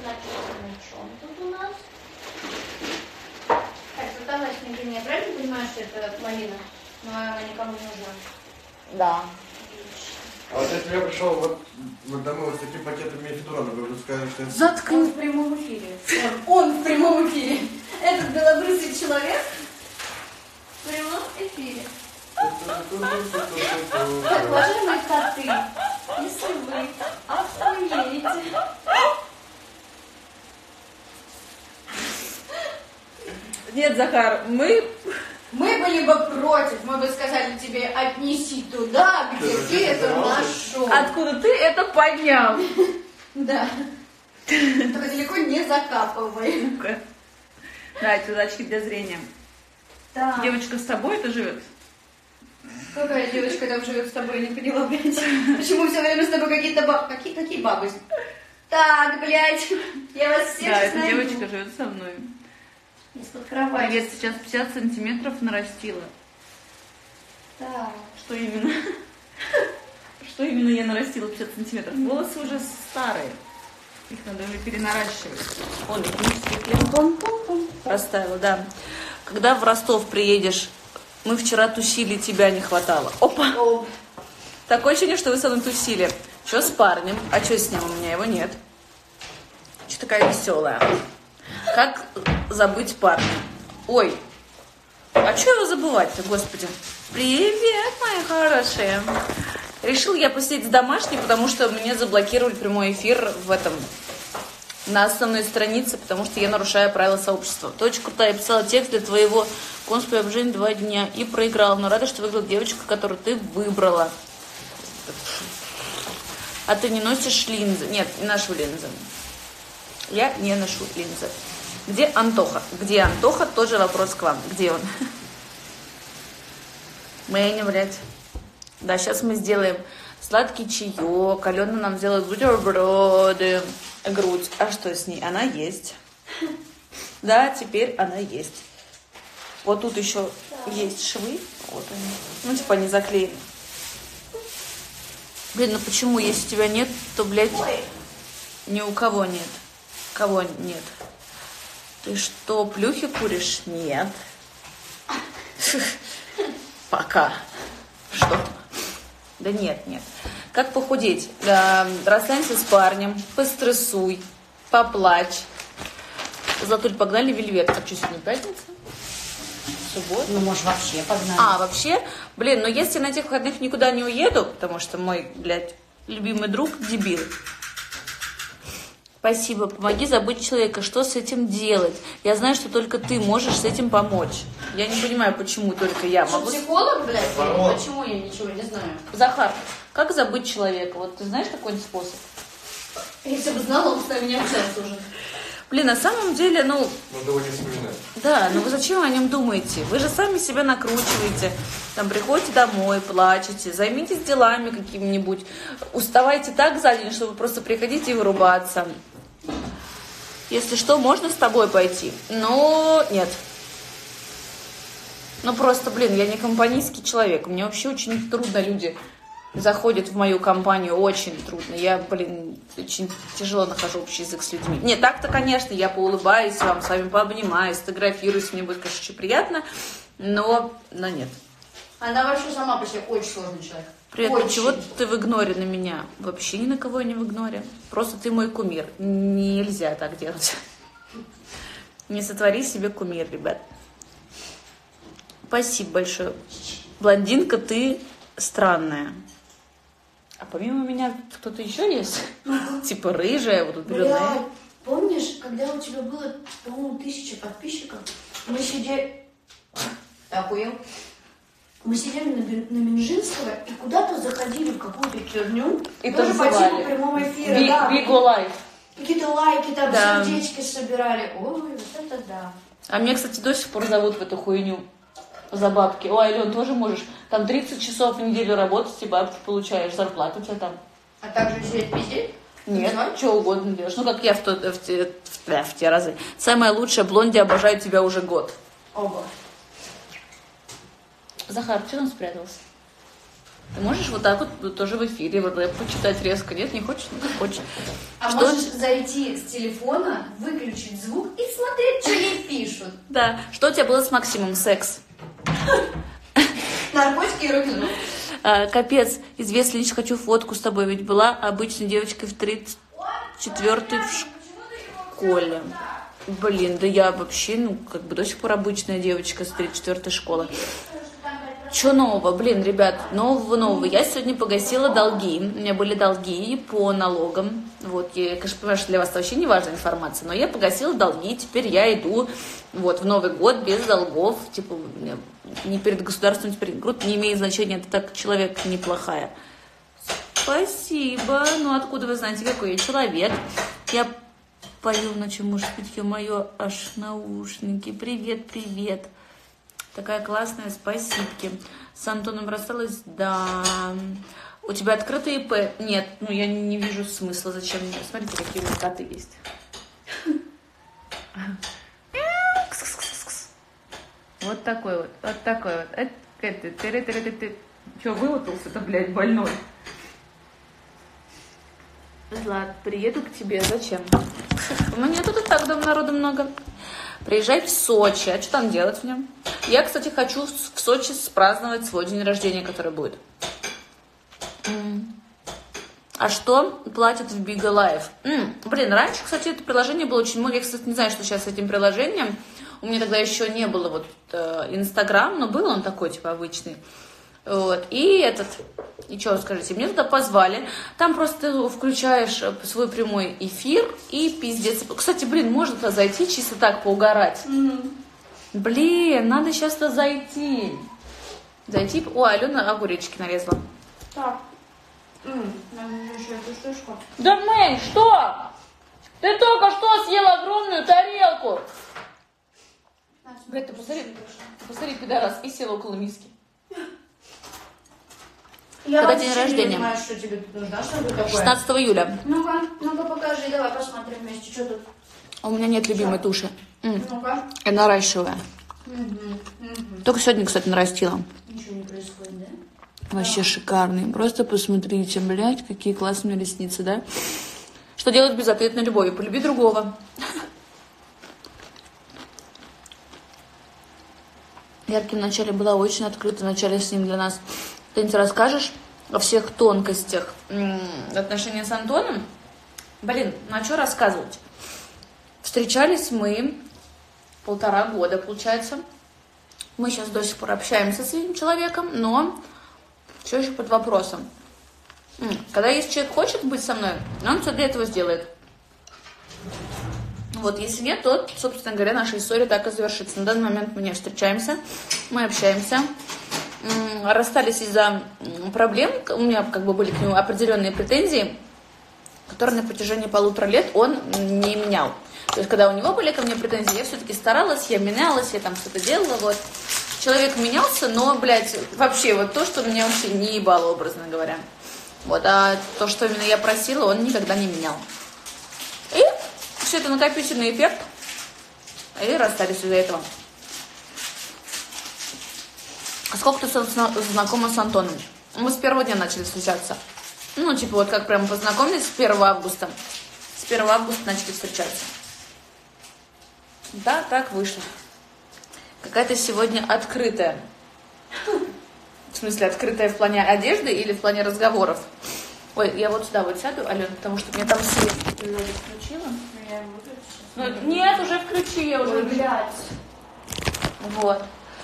написано, чем тут у нас. Так, задавай снегиня. Я правильно понимаю, что это малина? Но она никому не нужна. Да. А вот если я пришел вот домой вот с таким пакетом мефедрона, вы бы сказали, что это... Заткни. Он в прямом эфире. Он в прямом эфире. Этот белобрысый человек в прямом эфире. Так, уважаемые коты, если вы охуеете... Нет, Захар, мы были бы против, мы бы сказали тебе, отнеси туда, где ты это нашел. Откуда ты это поднял? Да. Только далеко не закапывай. Ну-ка. Да, это очки для зрения. Да. Девочка с тобой это живет? Какая девочка там живет с тобой, не поняла, блядь. Почему все время с тобой какие-то бабы? Какие бабы? Так, блядь, я вас всех Да, сейчас эта найду. девочка живет со мной. Из-под кровати. Привет, сейчас 50 сантиметров нарастила. Так. Что именно? Что именно я нарастила 50 сантиметров? Волосы уже старые. Их надо уже перенаращивать. Вон, их расставила, да. Когда в Ростов приедешь, мы вчера тусили, тебя не хватало. Опа! Оп. Такое ощущение, что вы со мной тусили. Что с парнем? А что с ним? У меня его нет. Что такая веселая? Как забыть парня? Ой, а что его забывать-то, господи? Привет, мои хорошие. Решил я посидеть с домашней, потому что мне заблокировали прямой эфир на основной странице, потому что я нарушаю правила сообщества. Ты очень крутая, я писала текст для твоего конспи обжения 2 дня и проиграла. Но рада, что выиграла девочка, которую ты выбрала. А ты не носишь линзы? Нет, не ношу линзы. Я не ношу линзы. Где Антоха? Где Антоха? Тоже вопрос к вам. Где он? Мэня, блядь. Да, сейчас мы сделаем сладкий чаек. Алена нам сделает бутерброды. Грудь. А что с ней? Она есть. Да, теперь она есть. Вот тут еще есть швы. Вот они. Ну, типа они заклеены. Блин, ну почему? Если тебя нет, то, блядь, ни у кого нет. Кого нет? Ты что, плюхи куришь? Нет. Пока. Что? Да нет. Как похудеть? Расстанься с парнем, пострессуй, поплачь. Златуль, погнали в Вельвет. А что, сегодня пятница? Суббота? Ну, может, вообще погнали. А, вообще? Блин, ну если на этих выходных никуда не уеду, потому что мой, блядь, любимый друг дебил. Спасибо, помоги забыть человека. Что с этим делать? Я знаю, что только ты можешь с этим помочь. Я не понимаю, почему только я могу. Психолог, блядь? Или почему я ничего не знаю? Захар, как забыть человека? Вот ты знаешь какой-нибудь способ? Если бы знала, он с нами не общался уже. Блин, на самом деле, Надо его не вспоминать. да, вы зачем о нем думаете? Вы же сами себя накручиваете. Там приходите домой, плачете, займитесь делами какими-нибудь. Уставайте так за день, чтобы просто приходить и вырубаться. Если что, можно с тобой пойти. Но нет. Ну просто, блин, я не компанейский человек. Мне вообще очень трудно люди заходят в мою компанию, очень трудно. Я, блин, очень тяжело нахожу общий язык с людьми. Нет, так-то, конечно, я поулыбаюсь вам, с вами пообнимаюсь, сфотографируюсь, мне будет, конечно, очень приятно, но нет. Она вообще сама по себе очень сложный человек. Привет, очень. чего ты в игноре на меня? Вообще ни на кого я не в игноре. Просто ты мой кумир. Нельзя так делать. Не сотвори себе кумир, ребят. Спасибо большое. Блондинка, ты странная. А помимо меня кто-то еще есть? Типа рыжая, вот тут Бля, бледная. помнишь, когда у тебя было, по-моему, 1000 подписчиков, мы сидели... Ты охуел? Мы сидели на Минжинского и куда-то заходили в какую-то херню. И тоже по танцевали. типу прямого эфира. Да. Биго лайф. Какие-то лайки там, Да. сердечки собирали. Ой, вот это да. А меня, кстати, до сих пор зовут в эту хуйню. За бабки. Ой, Ален, тоже можешь. Там 30 часов в неделю работать и бабки получаешь. Зарплату у тебя там. А также сидеть пиздеть? Нет, Танцевать? что угодно делаешь. Ну, как я в те разы. Самая лучшая блонди, обожаю тебя уже год. Оба. Захар, что там спрятался? Ты можешь вот так вот тоже в эфире вот рэп почитать резко? Нет, не хочешь? Ну, как хочешь. А Что? можешь зайти с телефона, выключить звук и смотреть, что ей пишут. Да. Что у тебя было с Максимом? Секс. Наркотики и рок-н-ролл. Капец, известно, лишь хочу фотку с тобой, ведь была обычной девочкой в 34-й в школе. Блин, да я вообще, ну, как бы до сих пор обычная девочка с 34-й школы. Что нового? Блин, ребят, нового. Я сегодня погасила долги. У меня были долги по налогам. Вот, я, конечно, понимаю, что для вас это вообще не важная информация, но я погасила долги, теперь я иду вот в Новый год без долгов. Типа, не перед государством, теперь круто, не имеет значения, это так человек неплохая. Спасибо. Ну, откуда вы знаете, какой я человек? Я пою ночью муж питье мое, аж наушники. Привет, привет. Такая классная, спасибки. С Антоном рассталась, да. У тебя открытый ИП? Нет, ну я не вижу смысла. Зачем мне? Смотрите, какие у меня коты есть. Вот такой вот, вот такой вот. Че, вылупился-то, блядь, больной? Злат, приеду к тебе. Зачем? У меня тут и так дома народу много. Приезжай в Сочи. А что там делать в нем? Я, кстати, хочу в Сочи спраздновать свой день рождения, который будет. А что платят в Big Alive? Блин, раньше, кстати, это приложение было очень много. Я, кстати, не знаю, что сейчас с этим приложением. У меня тогда еще не было вот Инстаграм, но был он такой, типа, обычный. Вот. И что скажите, мне туда позвали. Там просто включаешь свой прямой эфир и пиздец. Кстати, блин, можно туда зайти, чисто так поугарать. Блин, надо сейчас туда зайти. О, Алена огуречки нарезала. Так. Нам еще эту штучку. Да, Мэй, что? Ты только что съела огромную тарелку. Блядь, ты посмотри, пидорас, и села около миски. Я Когда вообще день не рождения? понимаю, что тебе тут нужно. А что это такое? 16 июля. Ну-ка покажи, давай посмотрим вместе, что тут. У меня нет любимой туши. Ну-ка. Я наращиваю. Только сегодня, кстати, нарастила. Ничего не происходит, да? Вообще шикарный. Просто посмотрите, блядь, какие классные ресницы, да? Что делать безответной любовью? Полюби другого. Ярким вначале была очень открыта, вначале с ним для нас. Ты не расскажешь о всех тонкостях отношений с Антоном? Блин, ну а что рассказывать? Встречались мы 1,5 года, получается. Мы сейчас до сих пор общаемся с этим человеком, но все еще под вопросом. Когда если человек хочет быть со мной, он все для этого сделает. Вот, если нет, то, собственно говоря, наша история так и завершится. На данный момент мы не встречаемся, мы общаемся. Расстались из-за проблем, у меня как бы были к нему определенные претензии, которые на протяжении 1,5 лет он не менял. То есть, когда у него были ко мне претензии, я все-таки старалась, я менялась, я там что-то делала, вот. Человек менялся, но, блядь, вообще вот то, что меня вообще не ебало, образно говоря. Вот, а то, что именно я просила, он никогда не менял. И все это накопительный эффект, и расстались из-за этого. А сколько ты знакома с Антоном? Мы с первого дня начали встречаться. Ну, типа, вот как прямо познакомились с 1 августа. С 1 августа начали встречаться. Да, так вышло. Какая-то сегодня открытая. В смысле, открытая в плане одежды или в плане разговоров? Ой, я вот сюда вот сяду, Алена, потому что мне там свет. Ты его включила? Я его выключу сейчас. Ну, нет, уже включи, я уже... Ой, блядь. Вот.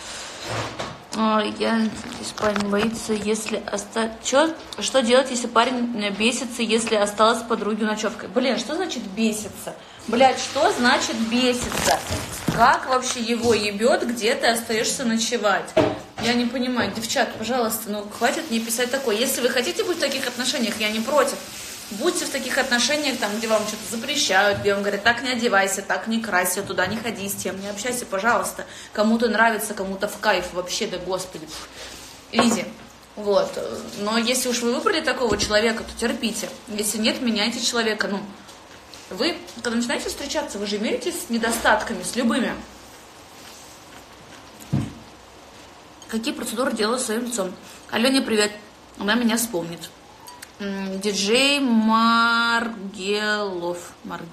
Если парень боится, если остаться... Что делать, если парень бесится, если осталась с подруги ночевкой? Блин, что значит бесится? Блядь, что значит бесится? Как вообще его ебет, где ты остаешься ночевать? Я не понимаю. Девчат, пожалуйста, ну хватит мне писать такое. Если вы хотите быть в таких отношениях, я не против. Будьте в таких отношениях, там, где вам что-то запрещают, где вам говорят, так не одевайся, так не крайся, туда не ходи, с тем не общайся, пожалуйста. Кому-то нравится, кому-то в кайф, вообще, да господи. Изи. Вот. Но если уж вы выбрали такого человека, то терпите. Если нет, меняйте человека. Ну, вы, когда начинаете встречаться, вы же миритесь с недостатками, с любыми. Какие процедуры делала своим лицом? Алене, привет. Она меня вспомнит. Диджей Маргелов.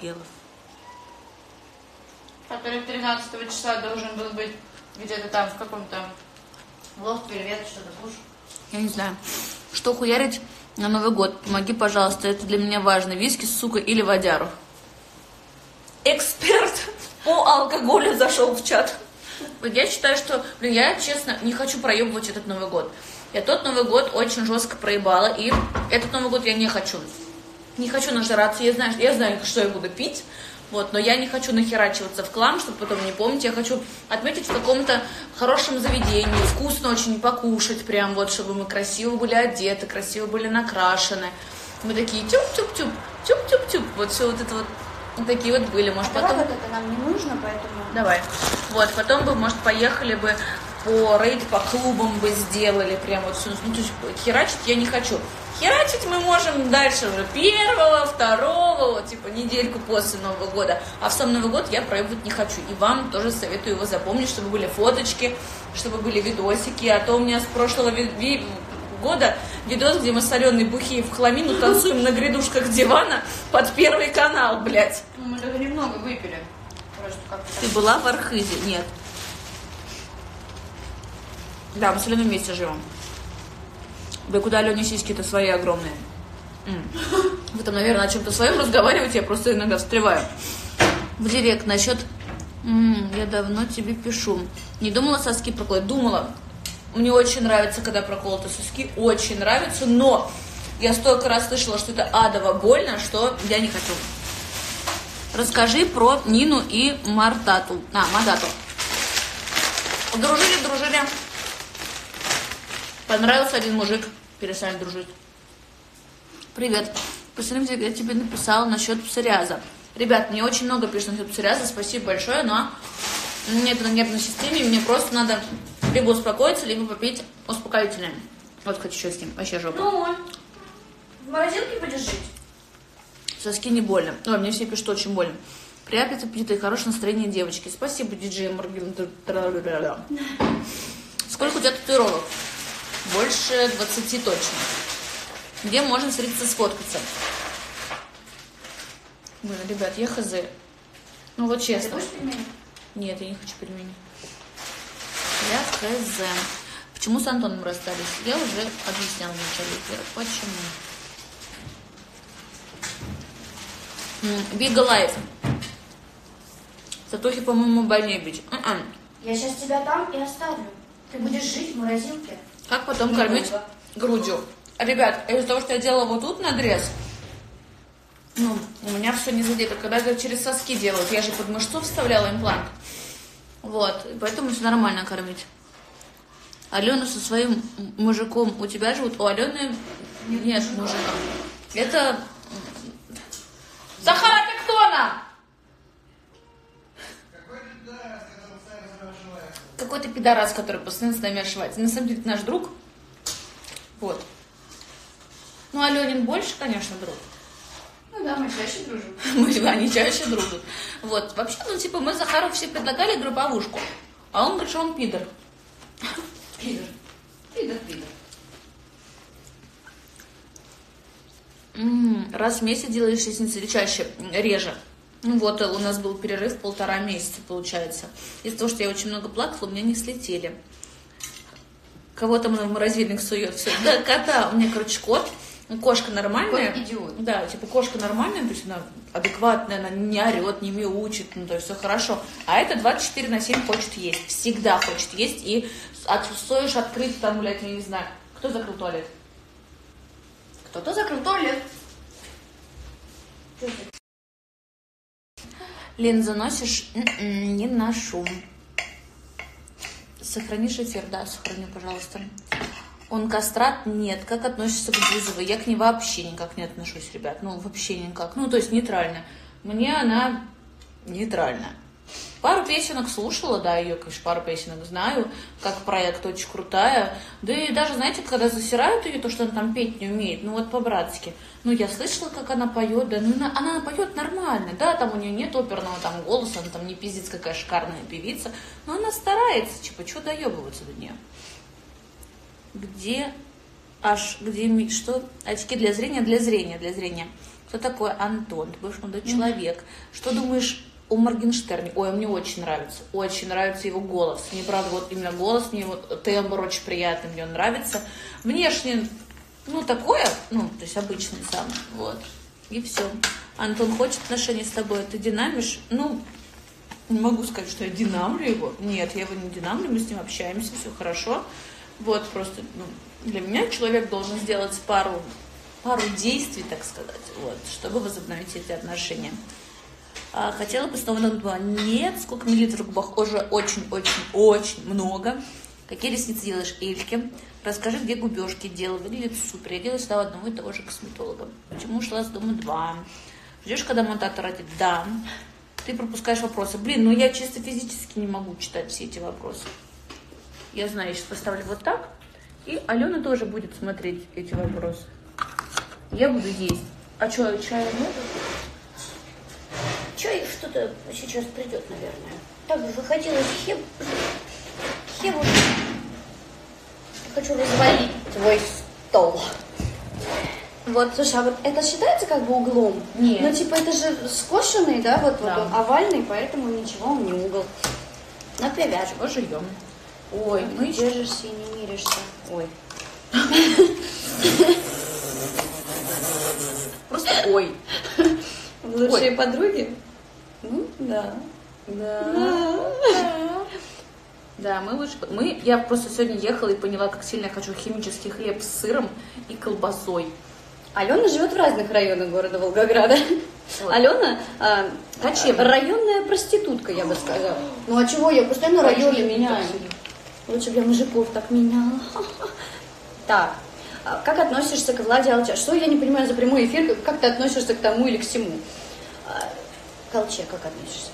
Который 13 числа должен был быть где-то там, в каком-то Влог, привет, что-то кушай. я не знаю, что хуярить на Новый год. Помоги, пожалуйста, это для меня важно. Виски, сука, или водяру. Эксперт по алкоголю зашел в чат. Я считаю, что, я, честно, не хочу проебывать этот Новый год. Я тот Новый год очень жестко проебала, и этот Новый год я не хочу. Не хочу нажираться, я знаю, что я буду пить, вот, но я не хочу нахерачиваться в хлам, чтобы потом не помнить. Я хочу отметить в каком-то хорошем заведении, вкусно очень покушать, прям вот, чтобы мы красиво были одеты, красиво были накрашены. Мы такие тюп-тюп-тюп, тюп-тюп-тюп, вот все вот это вот такие вот были. Может, А потом... вот это нам не нужно, поэтому... Давай. Вот, потом бы, может, поехали бы по рейд, по клубам бы сделали прям вот все. Ну, то есть херачить я не хочу. Херачить мы можем дальше уже 1-го, 2-го, вот, типа недельку после Нового года. А в сам Новый год я проебывать не хочу. И вам тоже советую его запомнить, чтобы были фоточки, чтобы были видосики. А то у меня с прошлого года видос, где мы с Аленой бухие в хламину танцуем на грядушках дивана под Первый канал, блядь. Ну, мы только немного выпили. Просто как-то Ты была в Архизе? Нет. Да, мы с Аленой вместе живем. Да куда Алене сиськи-то свои огромные. Вы там, наверное, о чем-то своем разговариваете, я просто иногда встреваю. В директ насчет... я давно тебе пишу. Не думала соски проколоть? Думала. Мне очень нравится, когда проколоты соски. Очень нравится, но я столько раз слышала, что это адово больно, что я не хочу. Расскажи про Нину и Мадату. Дружили. Понравился один мужик. Перестали дружить. Привет. Посмотрите, я тебе написала насчет псориаза. Ребят, мне очень много пишут насчет псориаза. Спасибо большое, но нет на нервной системе. Мне просто надо либо успокоиться, либо попить успокоительное. Вот хочу что с ним. Вообще жопа. Ну, в морозилке будешь жить? Соски не больно. Ой, мне все пишут, очень больно. Приятного аппетита и хорошее настроение, девочки. Спасибо, диджей Моргин. Сколько у тебя татуировок? Больше 20 точно. Где можно встретиться, сфоткаться? Блин, ребят, я хз. Ну вот Ты честно. будешь пельмени? Нет, я не хочу пельмени. Я хз. Почему с Антоном расстались? Я уже объясняла в начале эфира. Почему? Бига Лайф. Сатохи, по-моему, больнее бить. Я сейчас тебя там и оставлю. Ты будешь жить в морозилке. Как потом кормить грудью? Ребят, из-за того, что я делала вот тут надрез, ну, у меня все не задето. Когда это через соски делают, я же под мышцу вставляла имплант. Вот, и поэтому все нормально кормить. Алена со своим мужиком у тебя живут? У Алены нет мужика. Это Сахара Пектона! Какой-то пидорас, который постоянно с нами ошивается. На самом деле, это наш друг. Вот. Ну, Аленин больше, конечно, друг. Ну да, мы чаще дружим. Они чаще дружат. Вот. Вообще, ну, типа, мы Захару все предлагали групповушку. А он говорит, что он пидор. Пидор. Раз в месяц делаешь ресницы или чаще? Реже. Ну вот, у нас был перерыв 1,5 месяца, получается. Из-за того, что я очень много плакала, у меня не слетели. Кого там в морозильник сует все? Да, кота. У меня, короче, кот. Кошка нормальная. Какой идиот. Да, типа кошка нормальная, то есть она адекватная, она не орет, не мяучит, ну то есть все хорошо. А это 24/7 хочет есть. Всегда хочет есть. И стоишь открыть там, блядь, я не знаю. Кто закрыл туалет? Кто-то закрыл туалет. Линзы носишь? Не ношу. Сохранишь эфир? Да, сохраню, пожалуйста. Он кастрат? Нет. Как относишься к Бузовой? Я к ней вообще никак не отношусь, ребят. Ну, вообще никак. Ну, то есть нейтрально. Мне она нейтральная. Пару песенок слушала, да, ее, конечно, пару песенок знаю, как проект очень крутая. Да и даже, знаете, когда засирают ее, то, что она там петь не умеет, ну вот по-братски. Ну, я слышала, как она поет, да, ну, она поет нормально, да, там у нее нет оперного там голоса, она там не пиздец какая шикарная певица, но она старается, типа, что доебываться до нее? Где Что? Очки для зрения. Кто такой Антон? Ты бывший молодой человек. Что думаешь о Моргенштерне? Ой, мне очень нравится его голос. Мне правда, вот именно голос, мне вот тембр очень приятный, мне он нравится. Внешне, такое, то есть обычный сам, вот. И все. Антон хочет отношений с тобой, ты динамишь? Не могу сказать, что я динамлю его. Нет, я его не динамлю, мы с ним общаемся, все хорошо. Вот, просто, для меня человек должен сделать пару действий, так сказать, вот, чтобы возобновить эти отношения. Хотела бы снова на 2. Нет, сколько миллилитров в губах? Уже очень много. Какие ресницы делаешь, Эльке? Расскажи, где губежки делала. Выглядит супер. Я делаю всегда одного и того же косметолога. Почему ушла с дома 2? Ждешь, когда монтатор родит? Да. Ты пропускаешь вопросы. Я чисто физически не могу читать все эти вопросы. Я знаю, я сейчас поставлю вот так. И Алена тоже будет смотреть эти вопросы. Я буду есть. А что, чая нет? Чай что-то сейчас придет, наверное. Так бы захотелось хебу. Хочу развалить твой стол. Вот, слушай, а вот это считается как бы углом? Нет. Это же скошенный, да, вот Да. он овальный, поэтому ничего, он не угол. Привяжем. Пожуем. Ой, Держишься и не миришься. Ой. Просто ой. Лучшие подруги? Да. Да, я просто сегодня ехала и поняла, как сильно я хочу химический хлеб с сыром и колбасой. Алена живет в разных районах города Волгограда. Вот. Алена Кочевник. районная проститутка, я бы сказала. А чего? Я постоянно районы меняю. Лучше бы я мужиков так меняла. Так, как относишься к Владе Алча? Что я не понимаю за прямой эфир? Как ты относишься к тому или к всему? К Алче как относишься?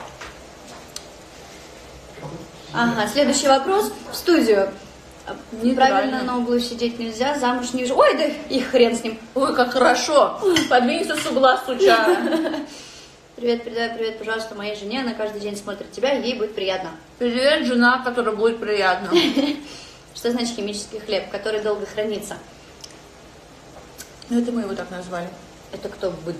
Ага, следующий вопрос в студию. Неправильно на углу сидеть нельзя, замуж не вижу. Ой, да и хрен с ним. Ой, как хорошо. Подвинься с угла, стуча. Привет, передай привет, пожалуйста, моей жене. Она каждый день смотрит тебя, ей будет приятно. Привет, жена, которая будет приятно. Что значит химический хлеб, который долго хранится? Это мы его так назвали. Это кто быт?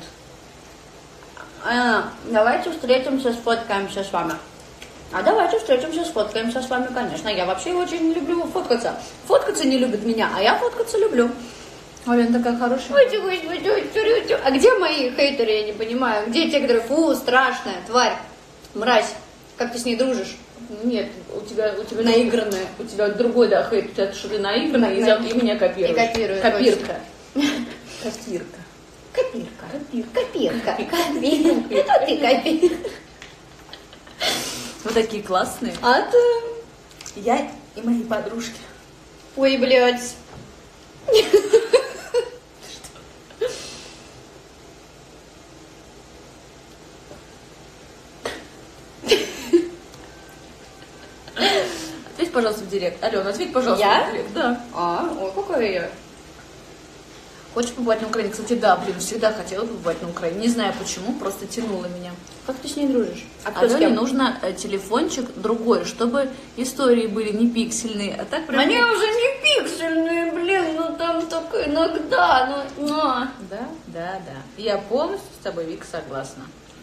Давайте встретимся, сфоткаемся с вами. Давайте встретимся, сфоткаемся с вами, конечно. Я вообще очень люблю фоткаться. Фоткаться не любит меня, а я фоткаться люблю. Оля, она такая хорошая. Ой, а где мои хейтеры, я не понимаю? Где те, которые, страшная, тварь, мразь, как ты с ней дружишь? Нет, у тебя наигранная. У тебя другой, да, хейт. У тебя что ты наигранная, и меня копируешь. И копирую. Копирка. Копирка. Это ты копирка. Вы такие классные. А ты? Я и мои подружки. Ой, блядь. Ответь, пожалуйста, в директ. Алена, ответь, пожалуйста, Я? в директ. Да. Ой, какая я. Хочешь побывать на Украине? Кстати, да, всегда хотела побывать на Украине. Не знаю почему, просто тянуло меня. Как ты с ней дружишь? А кто с Алене кем? нужно телефончик другой, чтобы истории были не пиксельные, а так прям... Они уже не пиксельные, блин, там только иногда, Да. Я полностью с тобой, Вика, согласна.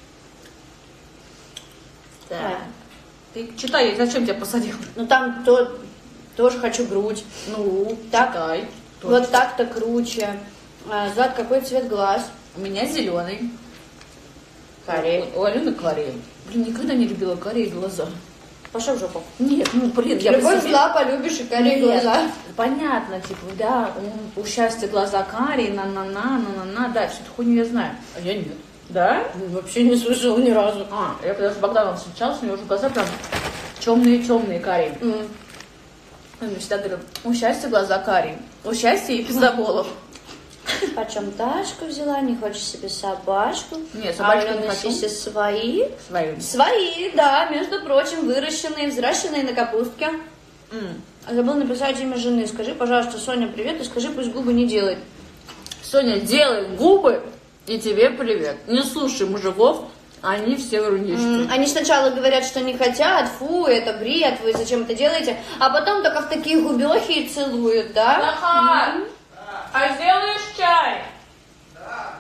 Так. Ты читай, зачем тебя посадил? Там тоже хочу грудь. Так, читай. Вот так-то круче. Злат, какой цвет глаз? У меня зеленый. Карий. У Алены карие. Блин, никогда не любила карие глаза. Пошел в жопу. Нет, я Любовь по себе... зла полюбишь и карие глаза. Понятно, да, у счастья глаза карие, на-на-на, да, всю эту хуйню я знаю. А я нет. Да? Вообще не слышала ни разу. Я когда с Богданом встречалась, у него уже глаза прям темные карие. Он мне всегда говорил, у счастья глаза карие, у счастья и пиздоболов. Почем Дашку взяла, не хочешь себе собачку? Нет, собачку не хочу. хочу. Себе свои? Свои. Свои, да, между прочим, выращенные, взращенные на капустке. Забыл написать имя жены. Скажи, пожалуйста, Соня, привет, и скажи, пусть губы не делает. Соня, делай губы, и тебе привет. Не слушай мужиков, они все врунишки. Они сначала говорят, что не хотят, фу, это бред, вы зачем это делаете, а потом только в такие губехи и целуют, да? Ага. А сделаешь чай? Да.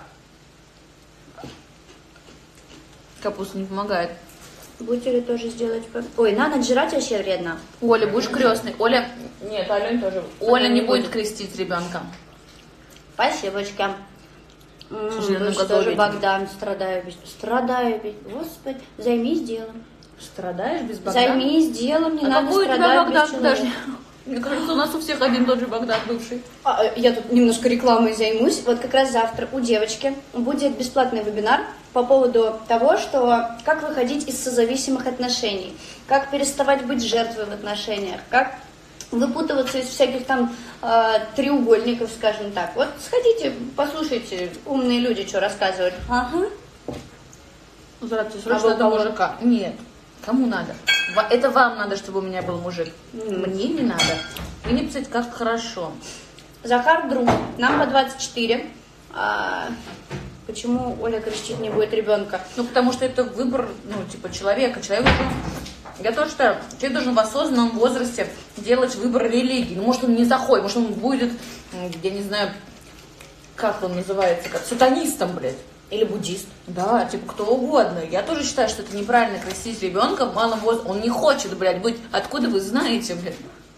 Капуста не помогает. Бутеры тоже сделать. Ой, на ночь жрать вообще вредно. Оля, будешь крестный. Оля, нет, Ален тоже. Оля не будет крестить ребенка. Спасибочка. Жирно Тоже готовить. Богдан, страдаю без... Господи, займись делом. Страдаешь без Богдана? Займись делом, не А надо какой у тебя страдать Богдан? без человека. Подожди. Мне кажется, у нас у всех один тот же Богдан бывший. Я тут немножко рекламой займусь. Вот как раз завтра у девочки будет бесплатный вебинар по поводу того, что как выходить из созависимых отношений, как переставать быть жертвой в отношениях, как выпутываться из всяких там треугольников, скажем так. Вот сходите, послушайте, умные люди что рассказывают. Ага. Здравствуйте, А срочно вы это кого? мужика. Нет. Кому надо? Это вам надо, чтобы у меня был мужик. Мне не надо. Вы не писать, как хорошо. Захар друг, нам по 24. Почему Оля кричит, не будет ребенка? Ну, потому что это выбор, ну, типа, человека. Человек должен... Я тоже считаю, человек должен в осознанном возрасте делать выбор религии. Ну, может, он не заходит, может, он будет, я не знаю, как он называется, как сатанистом, блядь. Или буддист. Да, типа, кто угодно. Я тоже считаю, что это неправильно крестить ребенка в малом возрасте. Он не хочет, блядь, быть... Откуда вы знаете, блядь?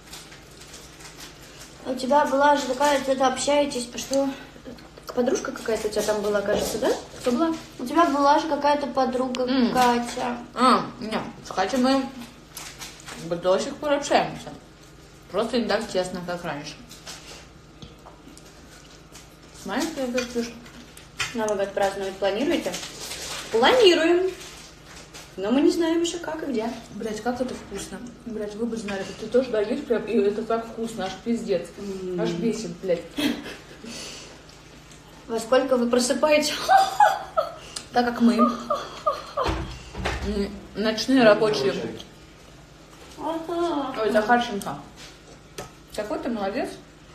У тебя была же такая, ты общаетесь, что... Подружка какая-то у тебя там была, кажется, да? Кто была? У тебя была же какая-то подруга, Катя. Нет, с Катей мы как бы до сих пор общаемся. Просто не так тесно, как раньше. Знаешь, что я говорю? Новый год праздновать планируете? Планируем. Но мы не знаем еще как и где. Блять, как это вкусно. Блять, вы бы знали, ты тоже даешь прям, и это так вкусно, аж пиздец. Аж бесит, блядь. Во сколько вы просыпаетесь? Так как мы ночные рабочие. Ой, Захарченко. Какой ты молодец.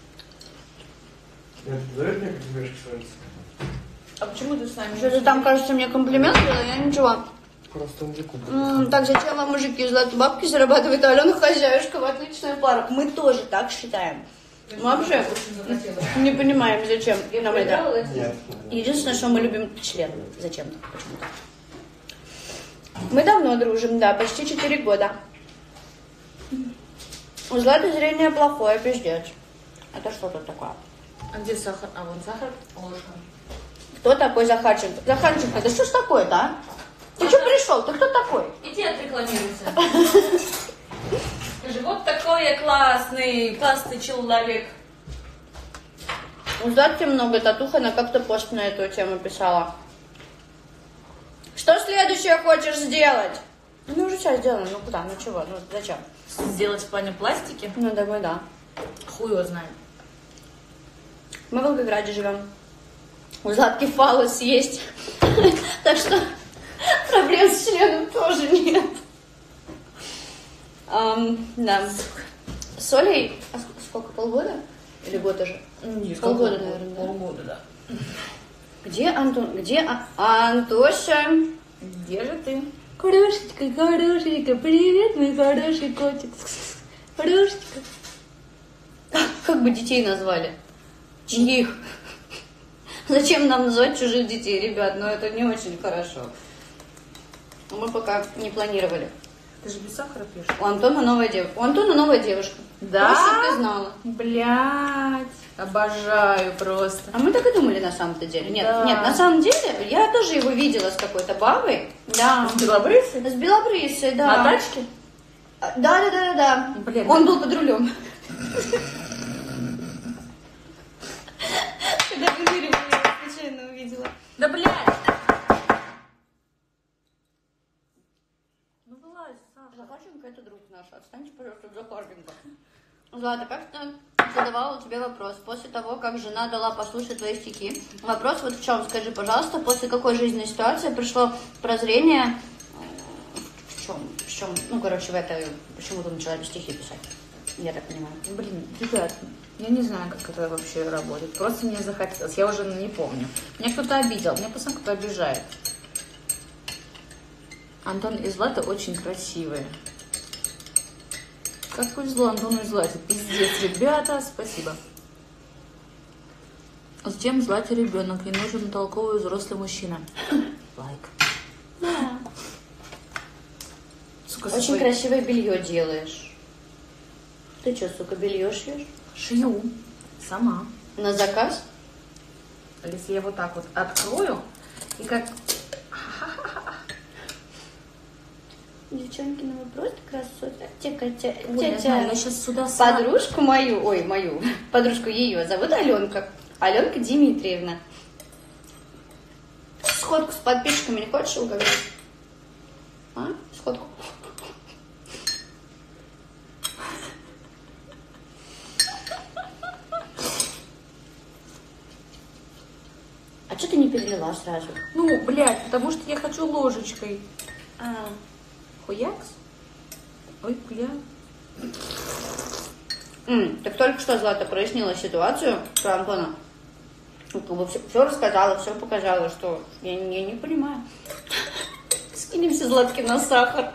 Дает мне как нравится. А почему ты с нами? Что ты там, кажется, мне комплимент сделала? Я ничего. Просто он дико. Так, зачем вам мужики золотые бабки зарабатывают, а Алена хозяюшка в отличную пару? Мы тоже так считаем. Мы вообще не понимаем, зачем нам это. Нет. Единственное, что мы любим член. Зачем-то, почему-то. Мы давно дружим, да, почти 4 года. У Златы зрение плохое, пиздец. Это что тут такое? А где сахар? А вон сахар, ложка. Кто такой Захарченко? Захарченко, да что ж такое-то, а? Ты что пришел? Ты кто такой? Иди отрекламируйся. Скажи, вот такой я классный человек. У Златки много татух, она как-то пост на эту тему писала. Что следующее хочешь сделать? Ну, уже сейчас сделано, ну куда, ну чего, ну зачем? Сделать в плане пластики? Ну, думаю, да. Хуй его знает. Мы в Волгограде живем. У Златки фалос есть. Так что проблем с членом тоже нет. Да. С Олей, сколько, полгода? Или год уже? Полгода, наверное, да. Полгода, да. Где Антон? Где Антоша? Где же ты? Хорошечка, хорошечка, привет, мой хороший котик. Хорошечка. Как бы детей назвали? Чьих? Зачем нам называть чужих детей, ребят? Ну это не очень хорошо. Мы пока не планировали. Ты же без сахара пьешь? У Антона новая девушка. У Антона новая девушка. Да? Просто чтоб ты знала. Блядь, обожаю просто. А мы так и думали на самом-то деле. Нет, Да. нет, на самом деле я тоже его видела с какой-то бабой. Да. С белобрысой? С белобрысой, да. На тачке? Да. Блин. Он был под рулем. Когда выныривала, я случайно увидела. Да блядь! Ну вылазь, Саша. Захарченко это друг наш. Отстаньте, пожалуйста, от Захарченко. Злата, как-то задавала тебе вопрос. После того, как жена дала послушать твои стихи. Вопрос вот в чем, скажи, пожалуйста, после какой жизненной ситуации пришло прозрение? В чем? Ну, короче, в это, почему ты начала стихи писать? Я так понимаю. Блин, ребят, я не знаю, как это вообще работает. Просто мне захотелось, я уже не помню. Меня кто-то обидел, меня постоянно кто-то обижает. Антон и Злата очень красивые. Как повезло Антону и Злате. Пиздец, ребята, спасибо. Затем Злате ребенок. Ей нужен толковый взрослый мужчина. Лайк. Да. Сука, Очень свой- красивое белье делаешь. Ты что, сука, белье шьешь? Шью. Сама. На заказ? Если я вот так вот открою, и как... Девчонки, ну вы просто красотка. Тетя, Ой, я знаю, я сейчас сюда сама... подружку мою, подружку ее зовут Аленка. Аленка Дмитриевна. Сходку с подписчиками не хочешь уговорить? А? Сходку? А что ты не перелила сразу? Ну, блядь, потому что я хочу ложечкой. Хуякс? Ой, бля. Так только что Злата прояснила ситуацию про Антона. Все рассказала, все показала, что я не понимаю. Скинемся Златки на сахар.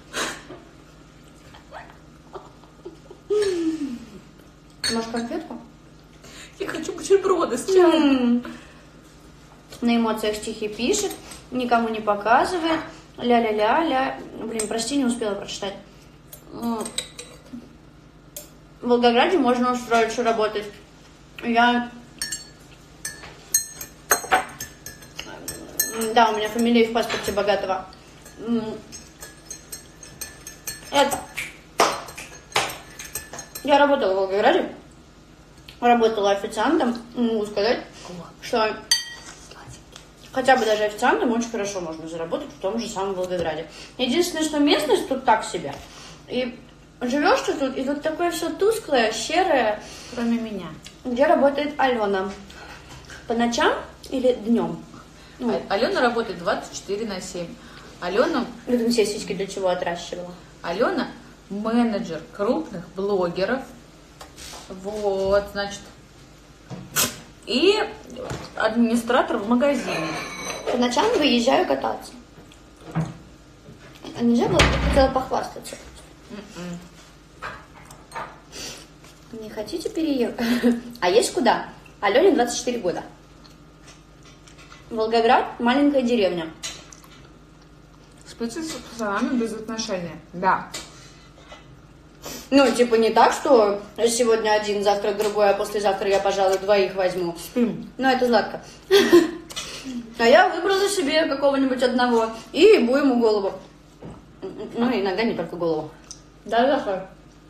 Может, конфетку? Я хочу бутерброды с чаем. На эмоциях стихи пишет, никому не показывает. Ля-ля-ля-ля. Блин, прости, не успела прочитать. В Волгограде можно устроиться работать. Да, у меня фамилия в паспорте Богатова. Я работала в Волгограде. Работала официантом. Могу сказать, что хотя бы даже официантом очень хорошо можно заработать в том же самом Волгограде. Единственное, что местность тут так себе. И живешь ты тут, и тут такое все тусклое, серое. Кроме меня. Где работает Алена? По ночам или днем? Алена работает 24/7. Алена Все сиськи для чего отращивала? Алена менеджер крупных блогеров. Вот, значит. И администратор в магазине. По ночам выезжаю кататься. А нельзя было, я хотела похвастаться. Не хотите переехать? А есть куда? Алене 24 года. Волгоград, маленькая деревня. Спите с пацанами без отношения. Да. Ну, типа не так, что сегодня один, завтра другой, а послезавтра я, пожалуй, двоих возьму. Спим. Ну, это Златка. А я выбрала себе какого-нибудь одного и ебу ему голову. Ну, иногда не только голову. Да, Захар?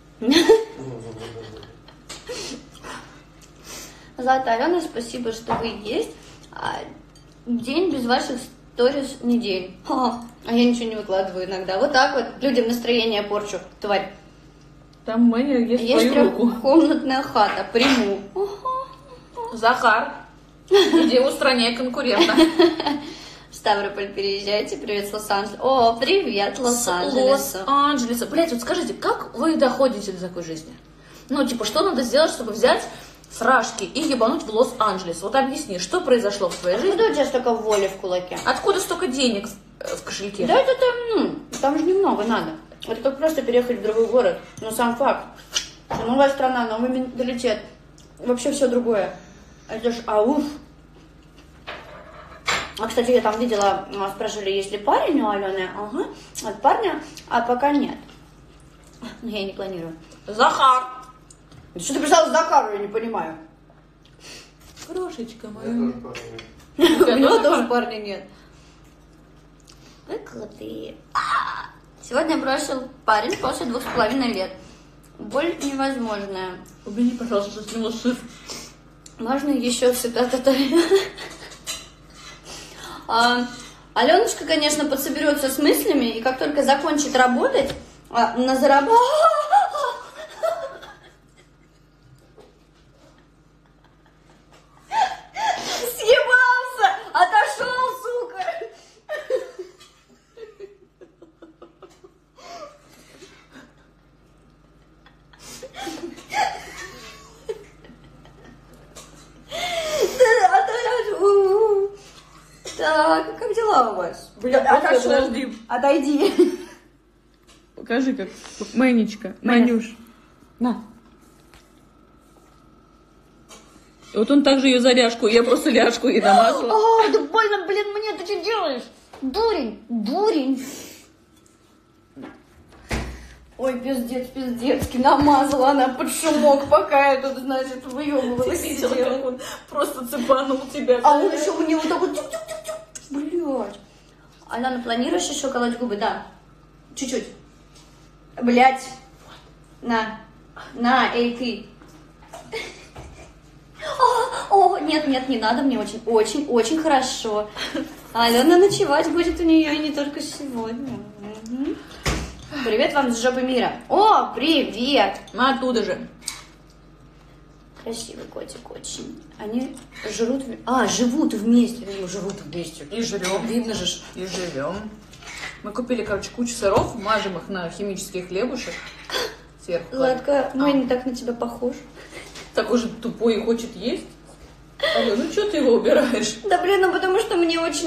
Злата, Алена, спасибо, что вы есть. День без ваших сторис не день. А я ничего не выкладываю иногда. Вот так вот людям настроение порчу, тварь. Там Мэня есть Есть твою руку. трехкомнатная хата, приму. Захар, иди устраняй конкурента. В Ставрополь переезжайте, привет с Лос-Анджелеса. О, привет, Лос-Анджелесу. Лос-Анджелеса. Блять, вот скажите, как вы доходите до такой жизни? Ну, типа, что надо сделать, чтобы взять срашки и ебануть в Лос-Анджелес? Вот объясни, что произошло в твоей жизни? Откуда у тебя столько воли в кулаке? Откуда столько денег в кошельке? Да это там же немного надо. Это как просто переехать в другой город. Но сам факт, что новая страна, новый менталитет, вообще все другое. Это ж ауф. А, кстати, я там видела, спрашивали, есть ли парень у Алены. Ага, от парня, а пока нет. Но я и не планирую. Захар! Что ты писала Захару, я не понимаю. Крошечка моя. У него тоже парня нет. Вы крутые. Сегодня бросил парень после 2,5 лет. Боль невозможная. Убери, пожалуйста, с него шип. Можно еще цитата. Аленочка, конечно, подсоберется с мыслями, и как только закончит работать, на заработку... Съебался! Отошел, сука! Так, как дела у вас? Блин, подожди. Отойди. Покажи, как Мэнечка. Манюш. На. И вот он также ее за ляжку, я просто ляжку ей намазала. О, да больно, блин, мне ты что делаешь? Дурень, дурень. Ой, пиздецки, намазала она под шумок, пока я тут, значит, выебывалась. Видела, как он просто цепанул тебя. А он еще у него вот так вот тюк-тюк-тюк-тюк. Блядь. Алена, планируешь еще колоть губы? Да. Чуть-чуть. Блядь. На, эй, ты. О, нет, не надо, мне очень хорошо. Алена ночевать будет у нее и не только сегодня. Угу. Привет вам с жопы мира. О, привет. Мы оттуда же. Красивый котик очень. Они живут вместе. Живут вместе. И жрем, видно же, и живем. Мы купили, короче, кучу сыров, мажем их на химический хлебушек. Сверху. Златка, мой не так на тебя похож. Такой же тупой и хочет есть. Алё, ну что ты его убираешь? Да блин, ну потому что мне очень...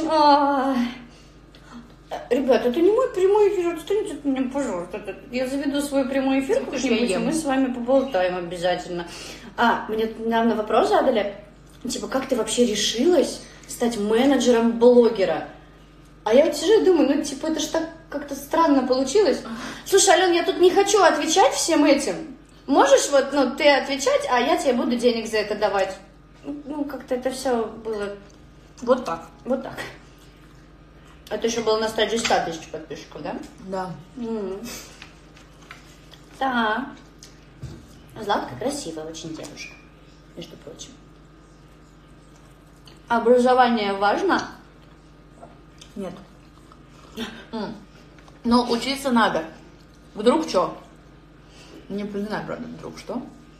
Ребят, это не мой прямой эфир, отстаньте от меня, пожалуйста. Я заведу свой прямой эфир, как-нибудь, и мы с вами поболтаем обязательно. Мне недавно вопрос задали, типа, как ты вообще решилась стать менеджером блогера? А я вот сижу и думаю, ну, типа, это ж так как-то странно получилось. Слушай, Ален, я тут не хочу отвечать всем этим. Можешь вот, ты отвечать, а я тебе буду денег за это давать? Ну, как-то это все было... Вот так. Вот так. Это еще было на стадии 100 тысяч подписчиков, да? Да. Да. Златка красивая очень девушка, между прочим. Образование важно? Нет. Но учиться надо. Вдруг что? Не знаю, правда, вдруг что?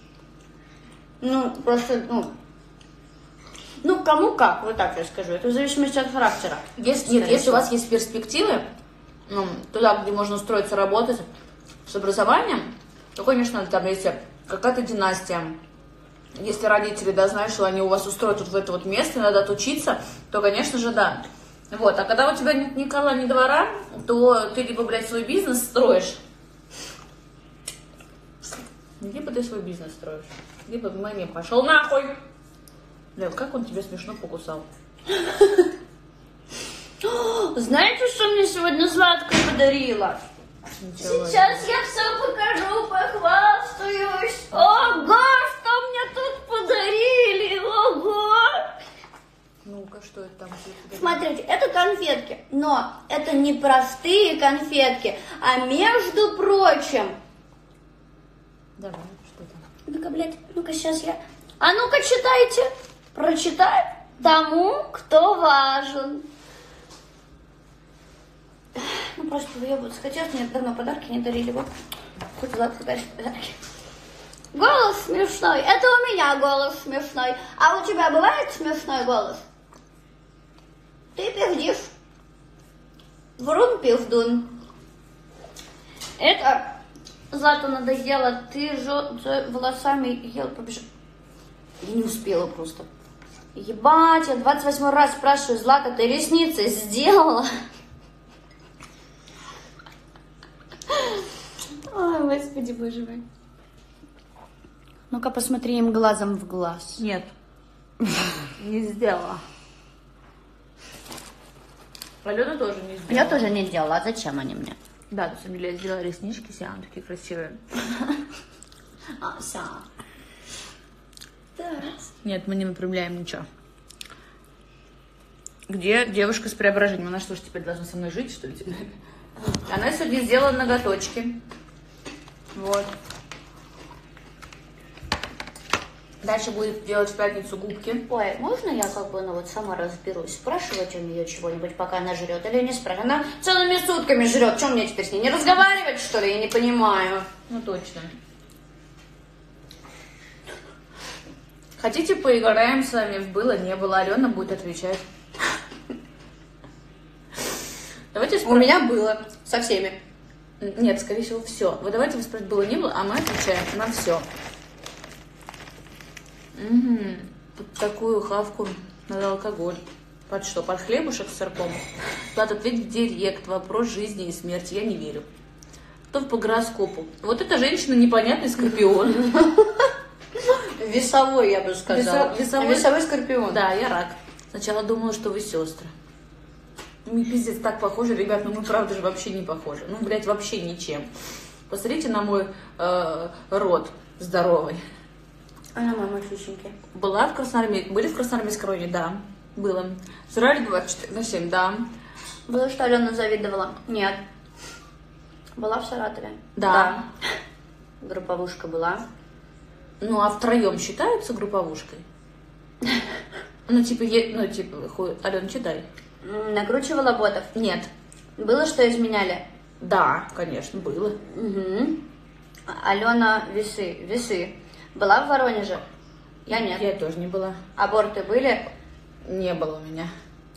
Просто, кому как, вот так я скажу. Это в зависимости от характера. Если у вас есть перспективы, туда, где можно устроиться работать с образованием, то, конечно, там если какая-то династия, если родители, да, знают, что они у вас устроят вот в это вот место, надо отучиться, то, конечно же, да. Вот, а когда у тебя нет ни кола, ни двора, то ты либо, блядь, свой бизнес строишь, либо ты свой бизнес строишь, либо в маме пошел нахуй. Бля, как он тебя смешно покусал. Знаете, что мне сегодня Златка подарила? Ничего. Сейчас я все покажу, похвастаюсь. Ого, что мне тут подарили, ого! Ну-ка, что это там? Смотрите, это конфетки, но это не простые конфетки, а между прочим... Давай, что там? Ну-ка, блядь, ну-ка, сейчас я... А ну-ка, читайте. Прочитай тому, кто важен. Ну, просто выебываться хотелось, мне давно подарки не дарили. Вот, хоть Златка дарит подарки. Голос смешной. Это у меня голос смешной. А у тебя бывает смешной голос? Ты пиздишь. Врун-пиздун. Это... Злата надоело, ты за волосами ел, побежал. Я не успела просто. Ебать, я 28 раз спрашиваю, Злата, ты ресницы сделала? Ой, господи, боже мой. Ну-ка, посмотри им глазом в глаз. Нет, не сделала. Алена тоже не сделала. Я тоже не делала, а зачем они мне? Да, на самом деле я сделала реснички, все они такие красивые. Все. Да. Нет, мы не выпрямляем ничего. Где девушка с преображением? Она что ж теперь должна со мной жить, что ли? Она сегодня сделала ноготочки. Вот. Дальше будет делать в пятницу губки. Ой, можно я сама разберусь? Спрашивать у нее чего-нибудь, пока она жрет, или не спрашивать? Она целыми сутками жрет. Что мне теперь с ней не разговаривать, что ли? Я не понимаю. Ну, точно. Хотите, поиграем с вами в «Было, не было»? Алена будет отвечать. Давайте У меня было со всеми. Нет, скорее всего, все. Вы давайте вы спросите, было, не было, а мы отвечаем на все. Под такую хавку надо алкоголь. Под что? Под хлебушек с сырком? Надо ответить в директ. Вопрос жизни и смерти. Я не верю. Кто по гороскопу? Вот эта женщина непонятный скорпион. Весовой, я бы сказала. Весовой скорпион. Да, я рак. Сначала думала, что вы сестры. Мы пиздец так похожи, ребят, но мы правда же вообще не похожи. Ну, блядь, вообще ничем. Посмотрите на мой рот здоровый. А на мой мальчишеньке. Была в Красноармейске, были в Красноармейской районе? Да, было. Срали 24/7, да. Было, что Алена завидовала? Нет. Была в Саратове? Да. Групповушка была. Ну, а втроем считается групповушкой? Ну, типа, Алена, читай. Накручивала ботов? Нет. Было, что изменяли? Да, конечно, было. Угу. Алена весы. Была в Воронеже? Я нет. Я тоже не была. Аборты были? Не было у меня.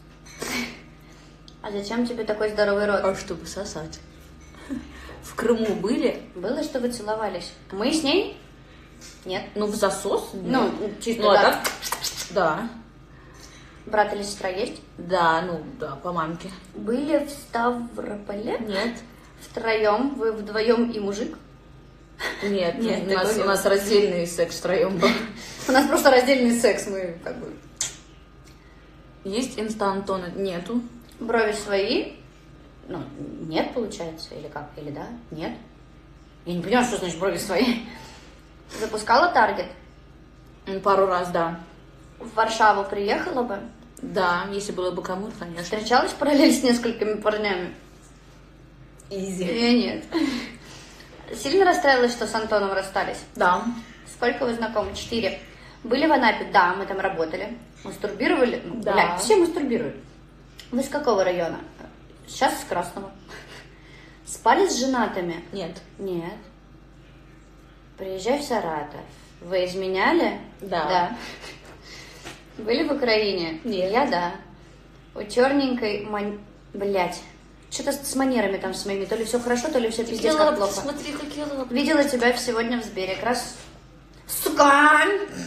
А зачем тебе такой здоровый рот? А чтобы сосать. В Крыму были? Было, что вы целовались? Мы с ней? Нет. Ну, в засос? Нет. Ну, чисто Ну, а так. так? Да. Брат или сестра есть? Да, ну, да, по мамке. Были в Ставрополе? Нет. Втроем? Вы вдвоем и мужик? Нет, Нет, у нас раздельный секс втроем был. У нас просто раздельный секс, мы как бы... Есть инста Антона? Нету. Брови свои? Ну, нет, получается, или как? Или да? Нет? Я не понимаю, что значит брови свои. Запускала таргет? Пару раз, да. В Варшаву приехала бы? Да, если было бы кому-то, конечно. Встречалась параллель с несколькими парнями? Изи. Я нет. Сильно расстраивалась, что с Антоном расстались? Да. Сколько вы знакомы? 4. Были в Анапе? Да, мы там работали. Мастурбировали? Ну, Да. блядь, все мастурбируют. Вы с какого района? Сейчас с Красного. Спали с женатыми? Нет. Нет. Приезжай в Саратов. Вы изменяли? Да. Были в Украине? Нет. Я да. У черненькой Блядь. Что-то с манерами там с моими. То ли все хорошо, то ли все пиздец как плохо. Смотри, какие лапки. Видела тебя сегодня в Сбере. Как раз... Сука!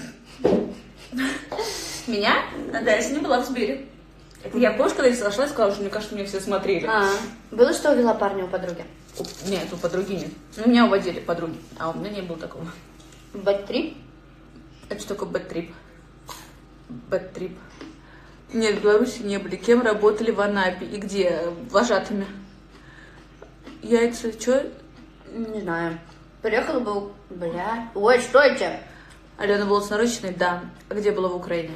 Меня? Да, я сегодня была в Сбере. Это я, помнишь, когда я зашла и сказала, что мне кажется, меня все смотрели. Было, что увела парня у подруги? Нет, у подруги нет. Ну, меня уводили подруги, а у меня не было такого. Бэт-трип? Это что такое бэт-трип? Бэт-трип. Нет, в Беларуси не были. Кем работали в Анапе и где? Вожатыми. Яйца, что? Не знаю. Приехала бы... Бля... Ой, что это? Алена Волос-Нарощенной, да. А где была в Украине?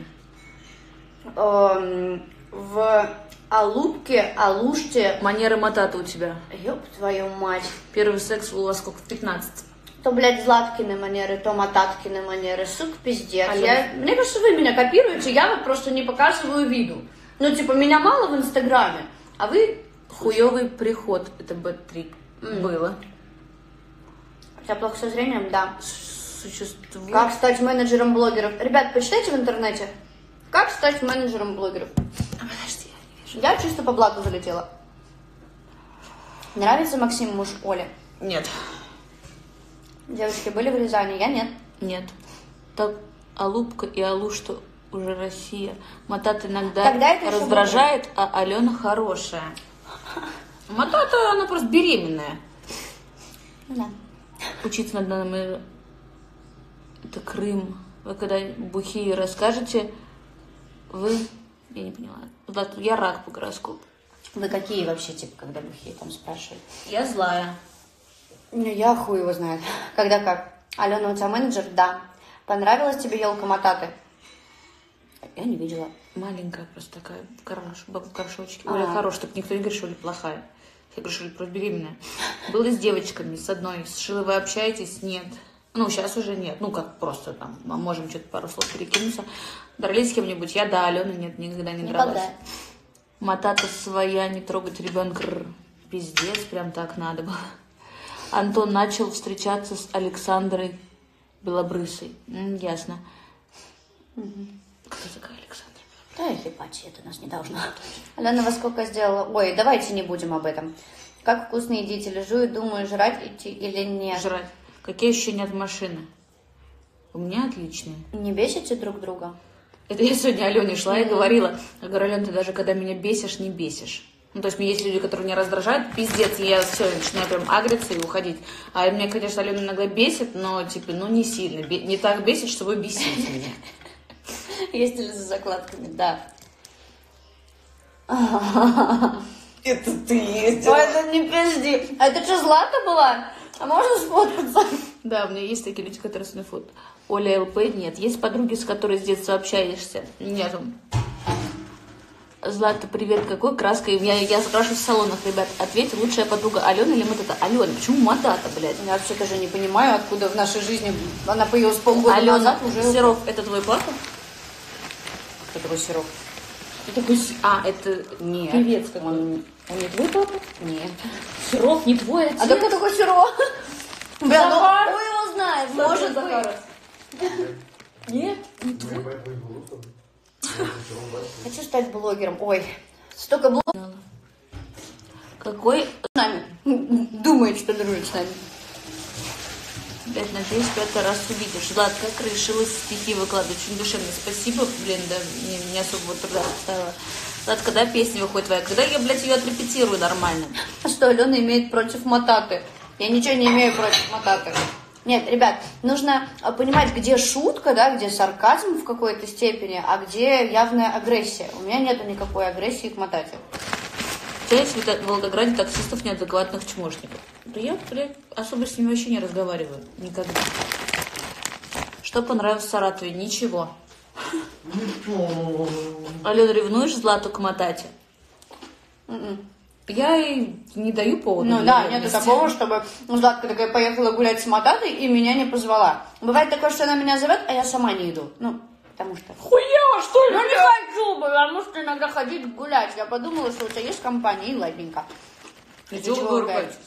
В Алупке, Алуште. Манера матата у тебя. Ёб твою мать. Первый секс у вас сколько? В 15. То, блядь, Златкины манеры, то Мататкины манеры. Сука, пиздец. Алло. Мне кажется, вы меня копируете, я вот просто не показываю виду. Ну, типа, меня мало в Инстаграме, а вы... Хуёвый приход. Это бэт-трип. Было. У тебя плохо со зрением? Да. Существует. Как стать менеджером блогеров? Ребят, почитайте в интернете. Как стать менеджером блогеров? Подожди, я не вижу. Я чисто по блату залетела. Нравится Максим, муж Оли? Нет. Девочки были в Рязани? Я нет. Нет. Так, Алупка и Алушта уже Россия. Матата иногда Тогда это ещё раздражает, а Алена хорошая. Матата, она просто беременная. Да. Учиться надо нам... Это Крым. Вы когда бухие расскажете, вы... Я не поняла. Влад, я рак по гороскопу. Вы какие вообще, типа, когда бухие там спрашивают? Я злая. Ну, я хуй его знает. Когда как? Алена, у тебя менеджер? Да. Понравилась тебе елка Мататы? Я не видела. Маленькая просто такая, в горшочке. Оля хорошая, так никто не говорит, что Оля плохая. Я говорю, что Оля просто беременная. Было с девочками, с одной. С Шилой вы общаетесь? Нет. Ну, сейчас уже нет. Ну, как просто там, мы можем что-то пару слов перекинуться. Дрались с кем-нибудь? Я, да, Алена нет, никогда не дралась. Никогда. Матата своя, не трогать ребенка. Пиздец, прям так надо было. Антон начал встречаться с Александрой Белобрысой. Ясно. Кто такая Александра? Да, ебать, это нас не должно. Алена во сколько сделала? Ой, давайте не будем об этом. Как вкусно едите? Лежу и думаю, жрать идти или нет. Жрать. Какие ощущения от машины? У меня отличные. Не бесите друг друга? Это я сегодня Алене шла и говорила. Я говорю, Алена, ты даже когда меня бесишь, не бесишь. Ну, то есть есть люди, которые меня раздражают, пиздец, и я все, начинаю прям агриться и уходить. А меня, конечно, Алена иногда бесит, но, типа, ну, не сильно. Не так бесит, чтобы бесить меня. Ездили за закладками, да. Это ты ездила. Ой, это не пизди. А это что, Злата была? А можно сфоткаться? Да, у меня есть такие люди, которые со мной фото. Оля ЛП нет. Есть подруги, с которой с детства общаешься? Нету. Злата, привет, какой краской? Я спрашиваю в салонах, ребят, ответь, лучшая подруга Алена или Матата? Алена, почему Матата, блядь? Я вообще даже не понимаю, откуда в нашей жизни она появилась полгода Алена, назад уже. Серов, это твой папа? Кто такой Серов? Кто такой? Это Нет. певец какой. Он не твой папа? Нет. Серов не твой отец? А да кто такой Серов? Бля, ну Захар? кто его знает? Может быть. Нет, не твой. Хочу стать блогером. Ой, столько блогеров Какой? с нами. Думает, что дружит с нами. Блять, надеюсь, 5-й раз увидишь. Влад, как решилась стихи выкладывать? Очень душевно. Спасибо, блин, да, не особо вот труда поставила. Влад, когда песня выходит твоя? Когда я, блядь, ее отрепетирую нормально? А что Алена имеет против Мататы? Я ничего не имею против Мататы. Нет, ребят, нужно понимать, где шутка, да, где сарказм в какой-то степени, а где явная агрессия. У меня нету никакой агрессии к Матате. Есть в Волгограде таксистов неадекватных чмошников. Да я, блядь, особо с ними вообще не разговариваю. Никогда. Что понравилось в Саратове? Ничего. Алена, ревнуешь Злату к Матате? Я и не даю повода. Ну для да, ревности. нету такого, чтобы Златка такая поехала гулять с Мататой и меня не позвала. Бывает такое, что она меня зовет, а я сама не иду. Ну, потому что... Хуя, что ли? Ну не хочу, потому что иногда ходить гулять. Я подумала, что у тебя есть компания, и ладненько. Ты Чего чего вы ругаетесь?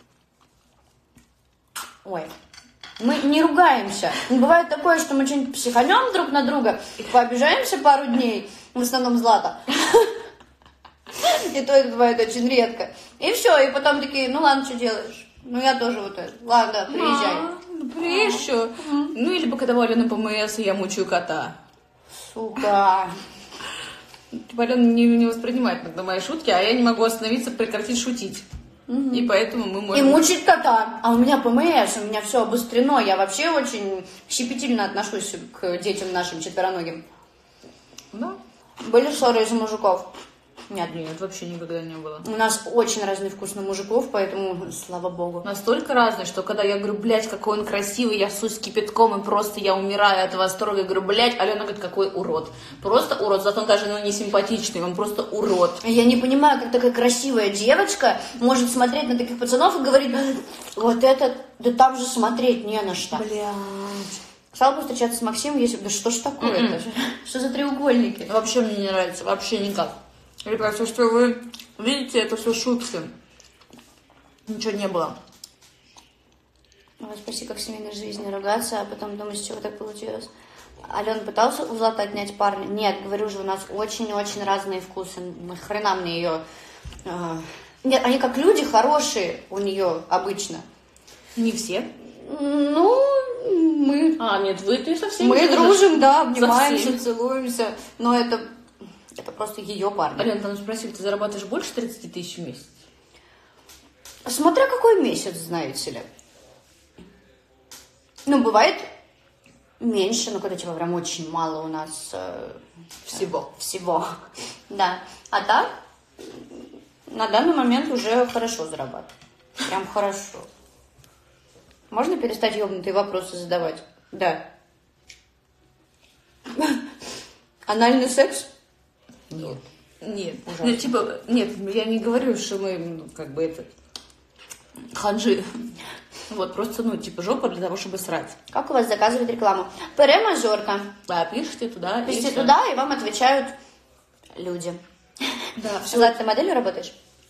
Ой, мы не ругаемся. Бывает такое, что мы что-нибудь психанем друг на друга и пообижаемся пару дней, в основном Злата. И то это бывает очень редко. И все, и потом такие, ну ладно, что делаешь? Ну я тоже вот это. Ладно, приезжай. Приезжай еще. Ну или пока давай Алена ПМС, и я мучаю кота. Сука. Типа Алена не воспринимает иногда мои шутки, а я не могу остановиться, прекратить шутить. И поэтому мы И можем... мучить кота. А у меня ПМС, у меня все обострено. Я вообще очень щепетильно отношусь к детям нашим четвероногим. Да. Были ссоры из-за мужиков? Нет. Нет, вообще никогда не было. У нас очень разный вкус на мужиков, поэтому слава богу. Настолько разные, что когда я говорю, блядь, какой он красивый, я сусь кипятком, и просто я умираю от восторга, я говорю, блядь, Алена говорит, какой урод. Просто урод, зато он даже не симпатичный, он просто урод. Я не понимаю, как такая красивая девочка может смотреть на таких пацанов и говорить, вот этот, да там же смотреть не на что. Блядь. Стала бы встречаться с Максимом, если бы, да что ж такое-то? Что за треугольники? Вообще мне не нравится, вообще никак. Ребят, все, что вы видите, это все шутки. Ничего не было. Ой, спроси, как в семейной жизни ругаться, а потом думать, с чего так получилось. Алена пытался у Златы отнять парня? Нет, говорю же, у нас очень-очень разные вкусы. Нахрена мне ее... Нет, они как люди хорошие у нее обычно. Не все. Ну, мы... А, нет, ты совсем Мы не дружим, да, Со обнимаемся, всеми. целуемся. Но это просто ее парень. Алена, там спросили, ты зарабатываешь больше 30 тысяч в месяц? Смотря какой месяц, знаете ли. Ну, бывает меньше, но когда типа прям очень мало у нас всего. Да. А так, на данный момент уже хорошо зарабатываю. Прям хорошо. Можно перестать ёбнутые вопросы задавать? Да. Анальный секс? Нет. Нет. Ужасно. Ну, типа, нет, я не говорю, что мы, ну, как бы, это, ханжи. Вот, просто, ну, типа, жопа для того, чтобы срать. Как у вас заказывают рекламу? ПР-мажорка. Да, пишите туда. и Пишите всё. туда, и вам отвечают люди. Да, все. Злата, ты моделью работаешь?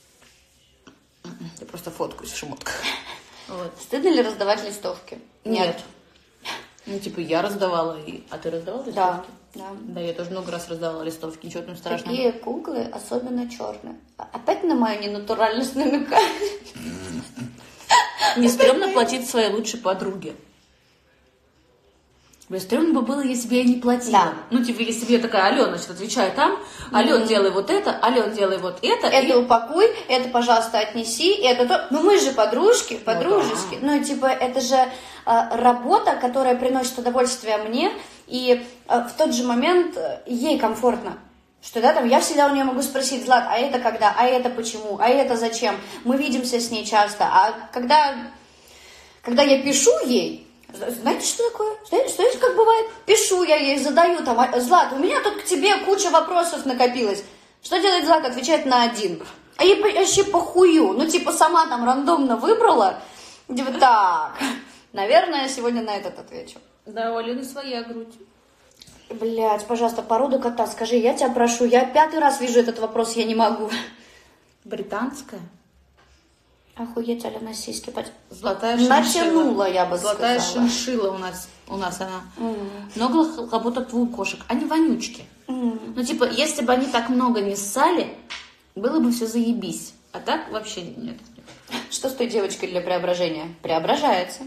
Я просто фоткаюсь в шмотках. Вот. Стыдно ли раздавать листовки? Нет. Ну, типа, я раздавала, а ты раздавала листовки? Да. Да, я тоже много раз раздавала листовки, ничего там страшного. Такие куклы, особенно черные. Опять на мою ненатуральность намекаешь? Не стрёмно платить своей лучшей подруге. Бля, стрёмно бы было, если бы я не платила. Да. Ну, типа, если бы я такая, Алена, значит, отвечаю там, Ален, делай вот это, Ален, делай вот это. Это упакуй, это, пожалуйста, отнеси, это то. Ну, мы же подружки, подружески. Ну, типа, это же работа, которая приносит удовольствие мне, и в тот же момент ей комфортно. Что, да, там, я всегда у нее могу спросить: Злат, а это когда, а это почему, а это зачем? Мы видимся с ней часто, а когда я пишу ей, знаете, что такое? Знаете, как бывает? Пишу я ей, задаю там: Злат, у меня тут к тебе куча вопросов накопилось. Что делает Злат? Отвечает на один. А ей вообще похую. Ну, типа, сама там рандомно выбрала. Типа, так, наверное, я сегодня на этот отвечу. Да, у Алены своя грудь. Блять, пожалуйста, породу кота скажи, я тебя прошу. Я 5-й раз вижу этот вопрос, я не могу. Британская? Охуеть, Алена, сиськи. Золотая шиншилла. Натянула, я бы Золотая сказала. шиншилла у нас она. Много работает у кошек. Они вонючки. Ну, типа, если бы они так много не ссали, было бы все заебись. А так вообще нет. Что с той девочкой для преображения? Преображается.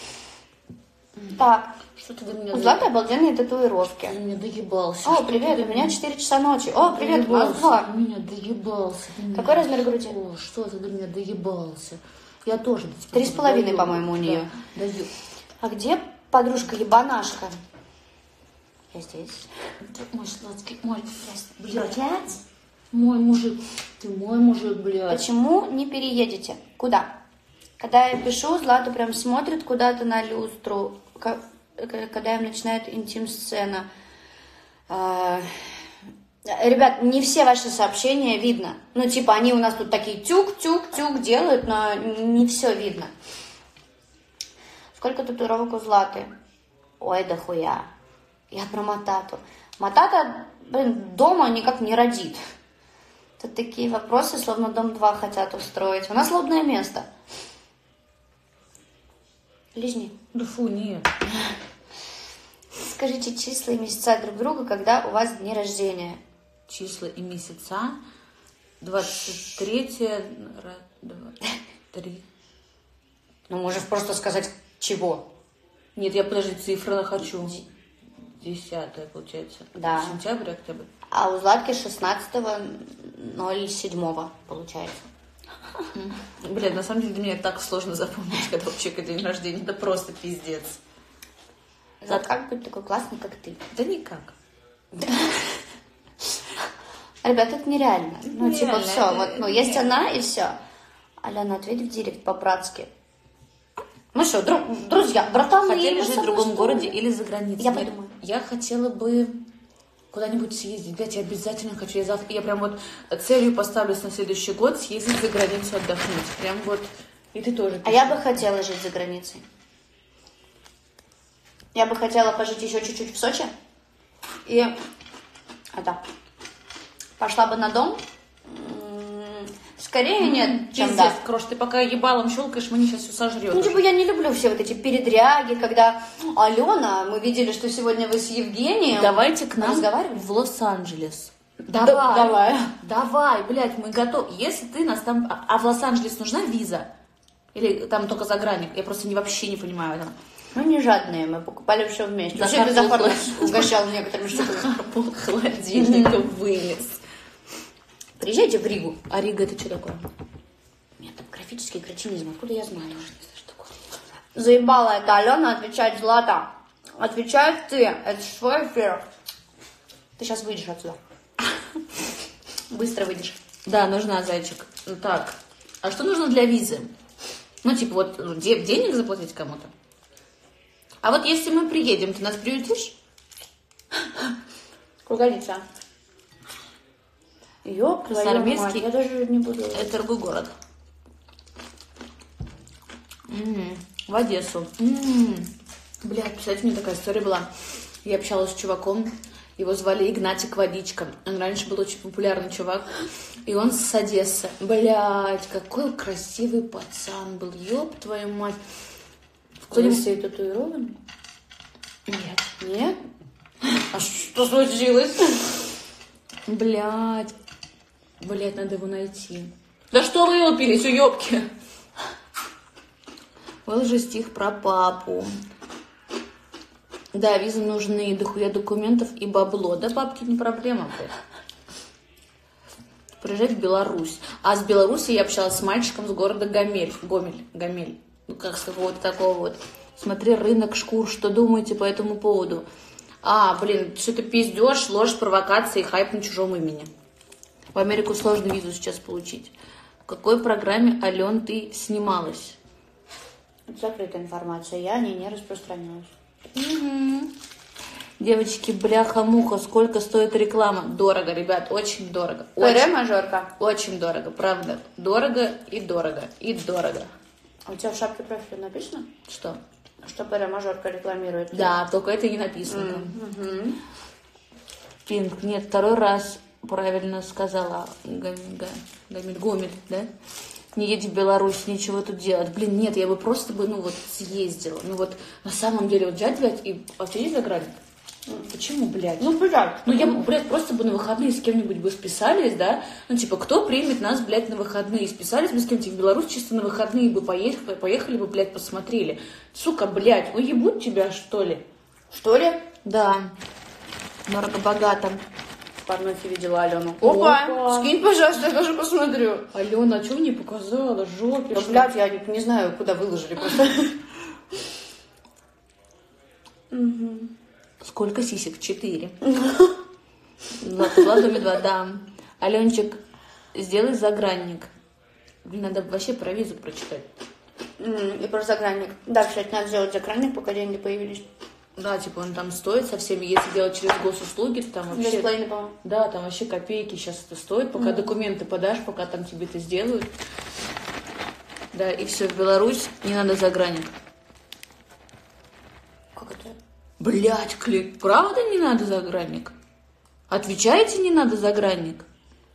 Так, Что ты до меня у Златы обалденные татуировки. Ты меня доебался. О, привет, у меня 4 часа ночи. О, привет, у нас 2. Ты меня доебался. Какой размер груди? О, что ты до меня доебался? Я тоже до тебя 3,5, доебалась. по-моему, у нее. Да, А где подружка-ебанашка? Я здесь. мой сладкий, мой блядь. Мой мужик. Ты мой мужик, блядь. Почему не переедете? Куда? Когда я пишу, Злата прям смотрит куда-то на люстру, когда им начинает интим-сцена. Ребят, не все ваши сообщения видно. Ну, типа, они у нас тут такие тюк-тюк-тюк делают, но не все видно. Сколько татуировок у Златы? Ой, да хуя. Я про Матату. Матата, блин, дома никак не родит. Тут такие вопросы, словно Дом 2 хотят устроить. У нас лобное место. Лизни. Да фу, нет. Скажите числа и месяца друг друга, когда у вас дни рождения. Числа и месяца. 23, 2, 3. Ну, можешь просто сказать, чего. Нет, я, подожди, цифры хочу. 10 получается. Да. Сентябрь, октябрь. А у Златки 16.07 получается. Блядь, на самом деле для меня так сложно запомнить, когда у человека день рождения. Это просто пиздец. Злат, как быть такой классный, как ты? Да никак. Ребят, это нереально. Ну, типа, Нереально, все. Вот, ну, есть она и все. Алена, ответь в директ по-братски. Ну что, друзья, братаны, Хотели мы жить с в тобой другом что? городе или за границей? Я Нет, подумаю. Я хотела бы куда-нибудь съездить. Блядь, я обязательно хочу. Я прям вот целью поставлюсь на следующий год съездить за границу отдохнуть. Прям вот. И ты тоже. А я бы хотела жить за границей. Я бы хотела пожить еще чуть-чуть в Сочи. И пошла бы на дом. Скорее нет, чем Пиздец, да. Крош, ты пока ебалом щелкаешь, мне сейчас все сожрет. Ну, типа, я не люблю все вот эти передряги, когда Алена, мы видели, что сегодня вы с Евгением. Давайте к нам разговаривали в Лос-Анджелес. Давай. Блядь, мы готовы. Если ты нас там... А в Лос-Анджелес нужна виза? Или там только загранник? Я просто вообще не понимаю этого. Мы не жадные, мы покупали все вместе. Да, Вообще безопасно Карпол угощал некоторыми штуками. Пол холодильника вынес. Приезжайте в Ригу. А Рига это что такое? Нет, там графический кретинизм, откуда я знаю? Заебала это Алена отвечать, Злата. Отвечай ты, это свой эфир. Ты сейчас выйдешь отсюда. Быстро выйдешь. Да, нужна, зайчик. Так, а что нужно для визы? Ну, типа, вот денег заплатить кому-то? А вот если мы приедем, ты нас приютишь? Круговица. Ёб твою мать, Красноармейский. я даже не буду. Это другой город. В Одессу. Блядь, представляете, у меня такая история была. Я общалась с чуваком, его звали Игнатик Водичка. Он раньше был очень популярный чувак. И он с Одессы. Блядь, какой красивый пацан был. Ёб твою мать. Кто-нибудь все татуированы? Нет. Нет? А что случилось? Блядь, надо его найти. Да что вы ёпились, уёбки? Выложи стих про папу. Да, визы нужны, дохуя документов и бабло. Да, бабки не проблема, блядь. Приезжать в Беларусь. А с Беларуси я общалась с мальчиком с города Гомель. Гомель. Ну, как с какого-то такого вот. Смотри, рынок шкур, что думаете по этому поводу? Блин, что-то пиздеж, ложь, провокация и хайп на чужом имени. В Америку сложно визу сейчас получить. В какой программе, Ален, ты снималась? Это закрытая информация, я о ней не распространяюсь. Девочки, бляха-муха, сколько стоит реклама? Дорого, ребят, очень дорого. ПР-мажорка. Очень дорого, правда. Дорого и дорого, и дорого. А у тебя в шапке профиля написано, Что? что ПР-мажорка рекламирует? Да, только это не написано. Пинк, нет, второй раз правильно сказала. Гомель, да? Не едь в Беларусь, ничего тут делать. Блин, нет, я бы просто съездила. На самом деле, взять, блядь, и вообще есть загранник? Почему, блядь? Блядь. Я, блядь, просто бы на выходные с кем-нибудь бы списались, да? Кто примет нас, блядь, на выходные? Списались бы с кем-нибудь в Беларусь, чисто на выходные бы поехали бы, блядь, посмотрели. Сука, блядь, уебут тебя, что ли? Что ли? Да. Дорого-богато. В порнухе видела Алену. Опа! Скинь, пожалуйста, я тоже посмотрю. Алена, а что мне показала? Жопе. Да, блядь, я не знаю, куда выложили просто. Сколько сисек? 4. Владуме 2, да. Аленчик, сделай загранник. Блин, надо вообще про визу прочитать. И про загранник. Да, кстати, надо сделать загранник, пока деньги появились. Да, он там стоит со всеми. Если делать через госуслуги, то там вообще... 2,5, по-моему. Да, там вообще копейки сейчас это стоит. Пока документы подашь, пока там тебе это сделают. Да, и все, в Беларусь не надо загранник. Как это? Блять, правда не надо загранник? Отвечаете, не надо загранник?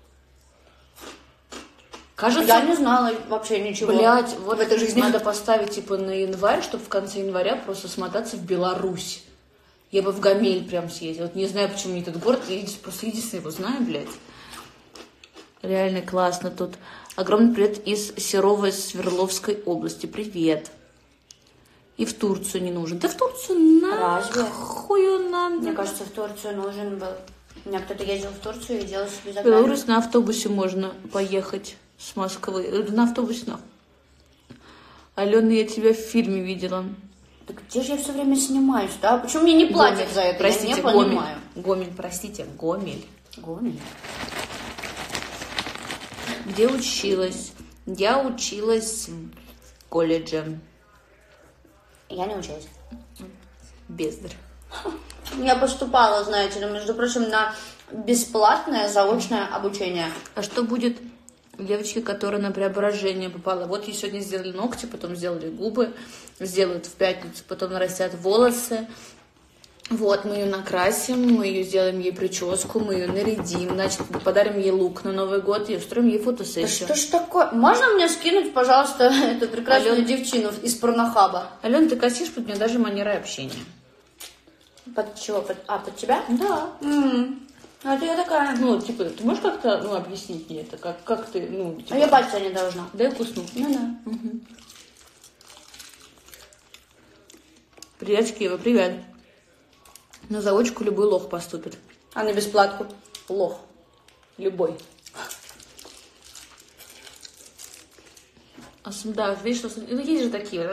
Кажется, Я не знала вообще ничего. блять, в этой жизни. надо поставить на январь, чтобы в конце января просто смотаться в Беларусь. Я бы в Гомель прям съездила. Не знаю, почему мне этот город, просто единственный его знаю, блядь. Реально классно тут. Огромный привет из Серовой Свердловской области. Привет. И в Турцию не нужен. Да в Турцию Разве? нахуй он нам. Мне кажется, в Турцию нужен был. У меня кто-то ездил в Турцию и делал себе загранник. В Беларусь на автобусе можно поехать с Москвы. На автобусе, на. Алена, я тебя в фильме видела. Да где же я все время снимаюсь, да? Почему мне не платят за это? Простите, я не Гомель. понимаю. Гомель, простите, Гомель. Гомель? Где училась? Я училась в колледже. Я не училась. Бездарь. Я поступала, знаете ли, между прочим, на бесплатное заочное обучение. А что будет девочке, которая на преображение попала? Вот ей сегодня сделали ногти, потом сделали губы, сделают в пятницу, потом нарастят волосы. Вот, мы ее накрасим, мы ее сделаем ей прическу, мы ее нарядим, значит, подарим ей лук на Новый год и устроим ей Да фотосессию. что ж такое? Можно мне скинуть, пожалуйста, эту прекрасную девчину из порнохаба? Алена, ты косишь, под меня даже манера общения. Под чего? Под тебя? Да. А ты я такая. Ты можешь как-то, объяснить мне это? Как ты, А я бачиться не должна. Дай кусну. Ну да. Привет, Киева, привет. На заочку любой лох поступит. А на бесплатку? Лох. Любой. Да, видишь, что... есть же такие.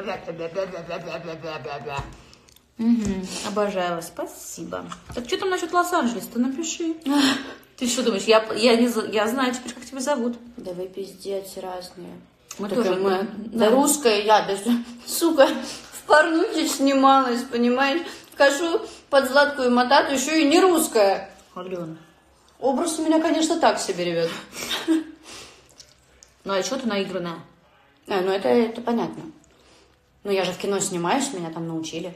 Обожаю вас, спасибо. Так что там насчет Лос-Анджелеса? Напиши. Ты что думаешь, я знаю теперь, как тебя зовут. Да вы пиздец разные. Мы Такая тоже. мы. Да русская я, даже, сука, в порнухе снималась, понимаешь? Хожу под Златкую Матату, еще и не русская. Алена. Образ у меня, конечно, так себе, ребят. Ну, а что ты наигранная? Ну это понятно. Ну я же в кино снимаюсь, меня там научили.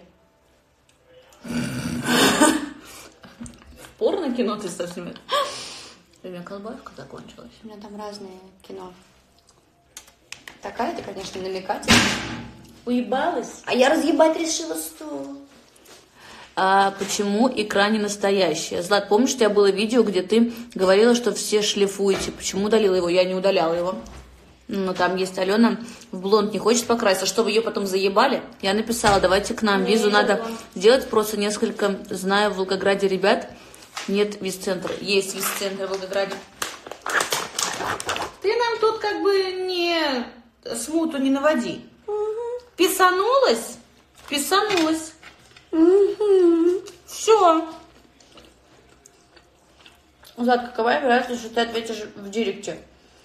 Порно-кино ты стал снимать? У меня колбаска закончилась. У меня там разные кино. Такая ты, конечно, намекательная. Уебалась? А я разъебать решила стул. А почему икра не настоящая? Злат, помнишь, у тебя было видео, где ты говорила, что все шлифуете? Почему удалила его? Я не удаляла его. Но там есть Алена в блонд не хочет покраситься, чтобы ее потом заебали. Я написала, давайте к нам, визу надо сделать, просто несколько, знаю, в Волгограде ребят, нет виз-центра. Есть виз-центр в Волгограде. Ты нам тут как бы не смуту не наводи. Писанулась? Писанулась. Все. Злат, какова вероятность, что ты ответишь в директе?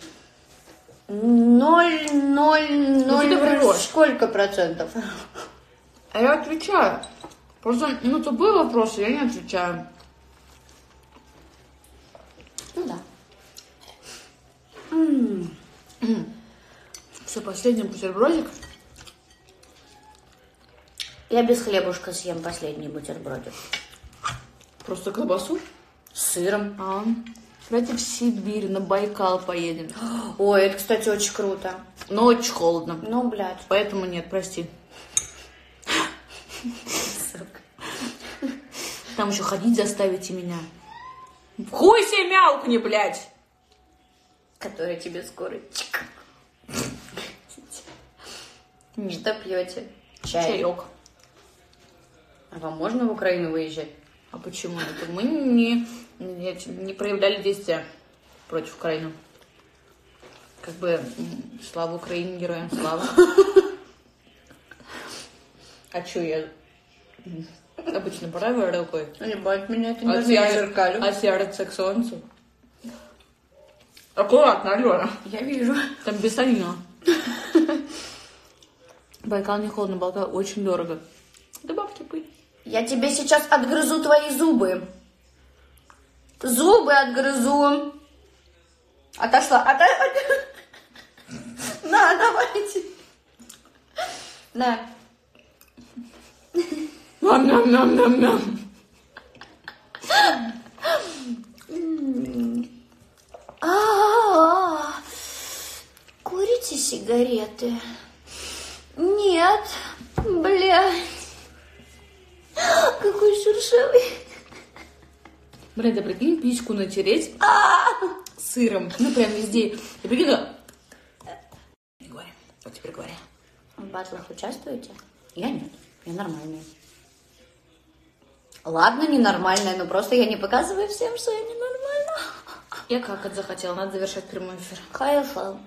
0,0 сколько процентов? А я отвечаю. Просто, тупые вопросы, я не отвечаю. Ну да. Все, последний бутербродик. Я без хлебушка съем последний бутербродик. Просто колбасу С сыром. Давайте в Сибирь, на Байкал поедем. Ой, это, кстати, очень круто. Но очень холодно. Ну, блядь. Поэтому нет, прости. Там еще ходить заставите меня. Хуй себе мялкни, блядь! Который тебе скоро. Что пьете? Чай. Чаек. А вам можно в Украину выезжать? А почему это? Мы не проявляли действия против Украины. Как бы, слава Украине, героям слава. А что я обычно правой рукой? Ебать, меня это А сердце к солнцу. Аккуратно, Алена. Я вижу. Там бессолено. Байкал не холодно, Байкал очень дорого. Добавьте пыль. Я тебе сейчас отгрызу твои зубы. Зубы отгрызу. Отошла. На, давайте. На. Нам. Курите сигареты? Нет, блядь. Какой шершавый. Блин, да прикинь, письку натереть сыром. Прям везде. И прикинь, не говори. Вот теперь говори. В батлах участвуете? Я нет. Я нормальная. Ладно, ненормальная, но просто я не показываю всем, что я ненормальная. Я какать захотела, надо завершать прямой эфир. Хайфал.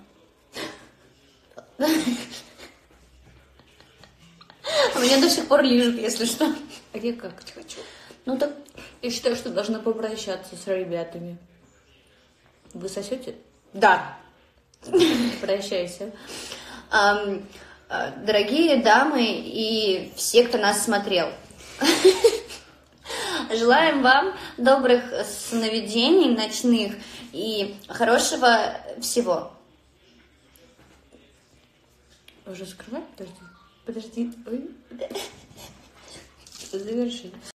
Меня до сих пор лижут, если что. А я какать хочу. Ну так... Я считаю, что должна попрощаться с ребятами. Вы сосете? Да. Прощайся. Дорогие дамы и все, кто нас смотрел. Желаем вам добрых сновидений ночных и хорошего всего. Уже закрывай? Подожди. Ой. Заверши.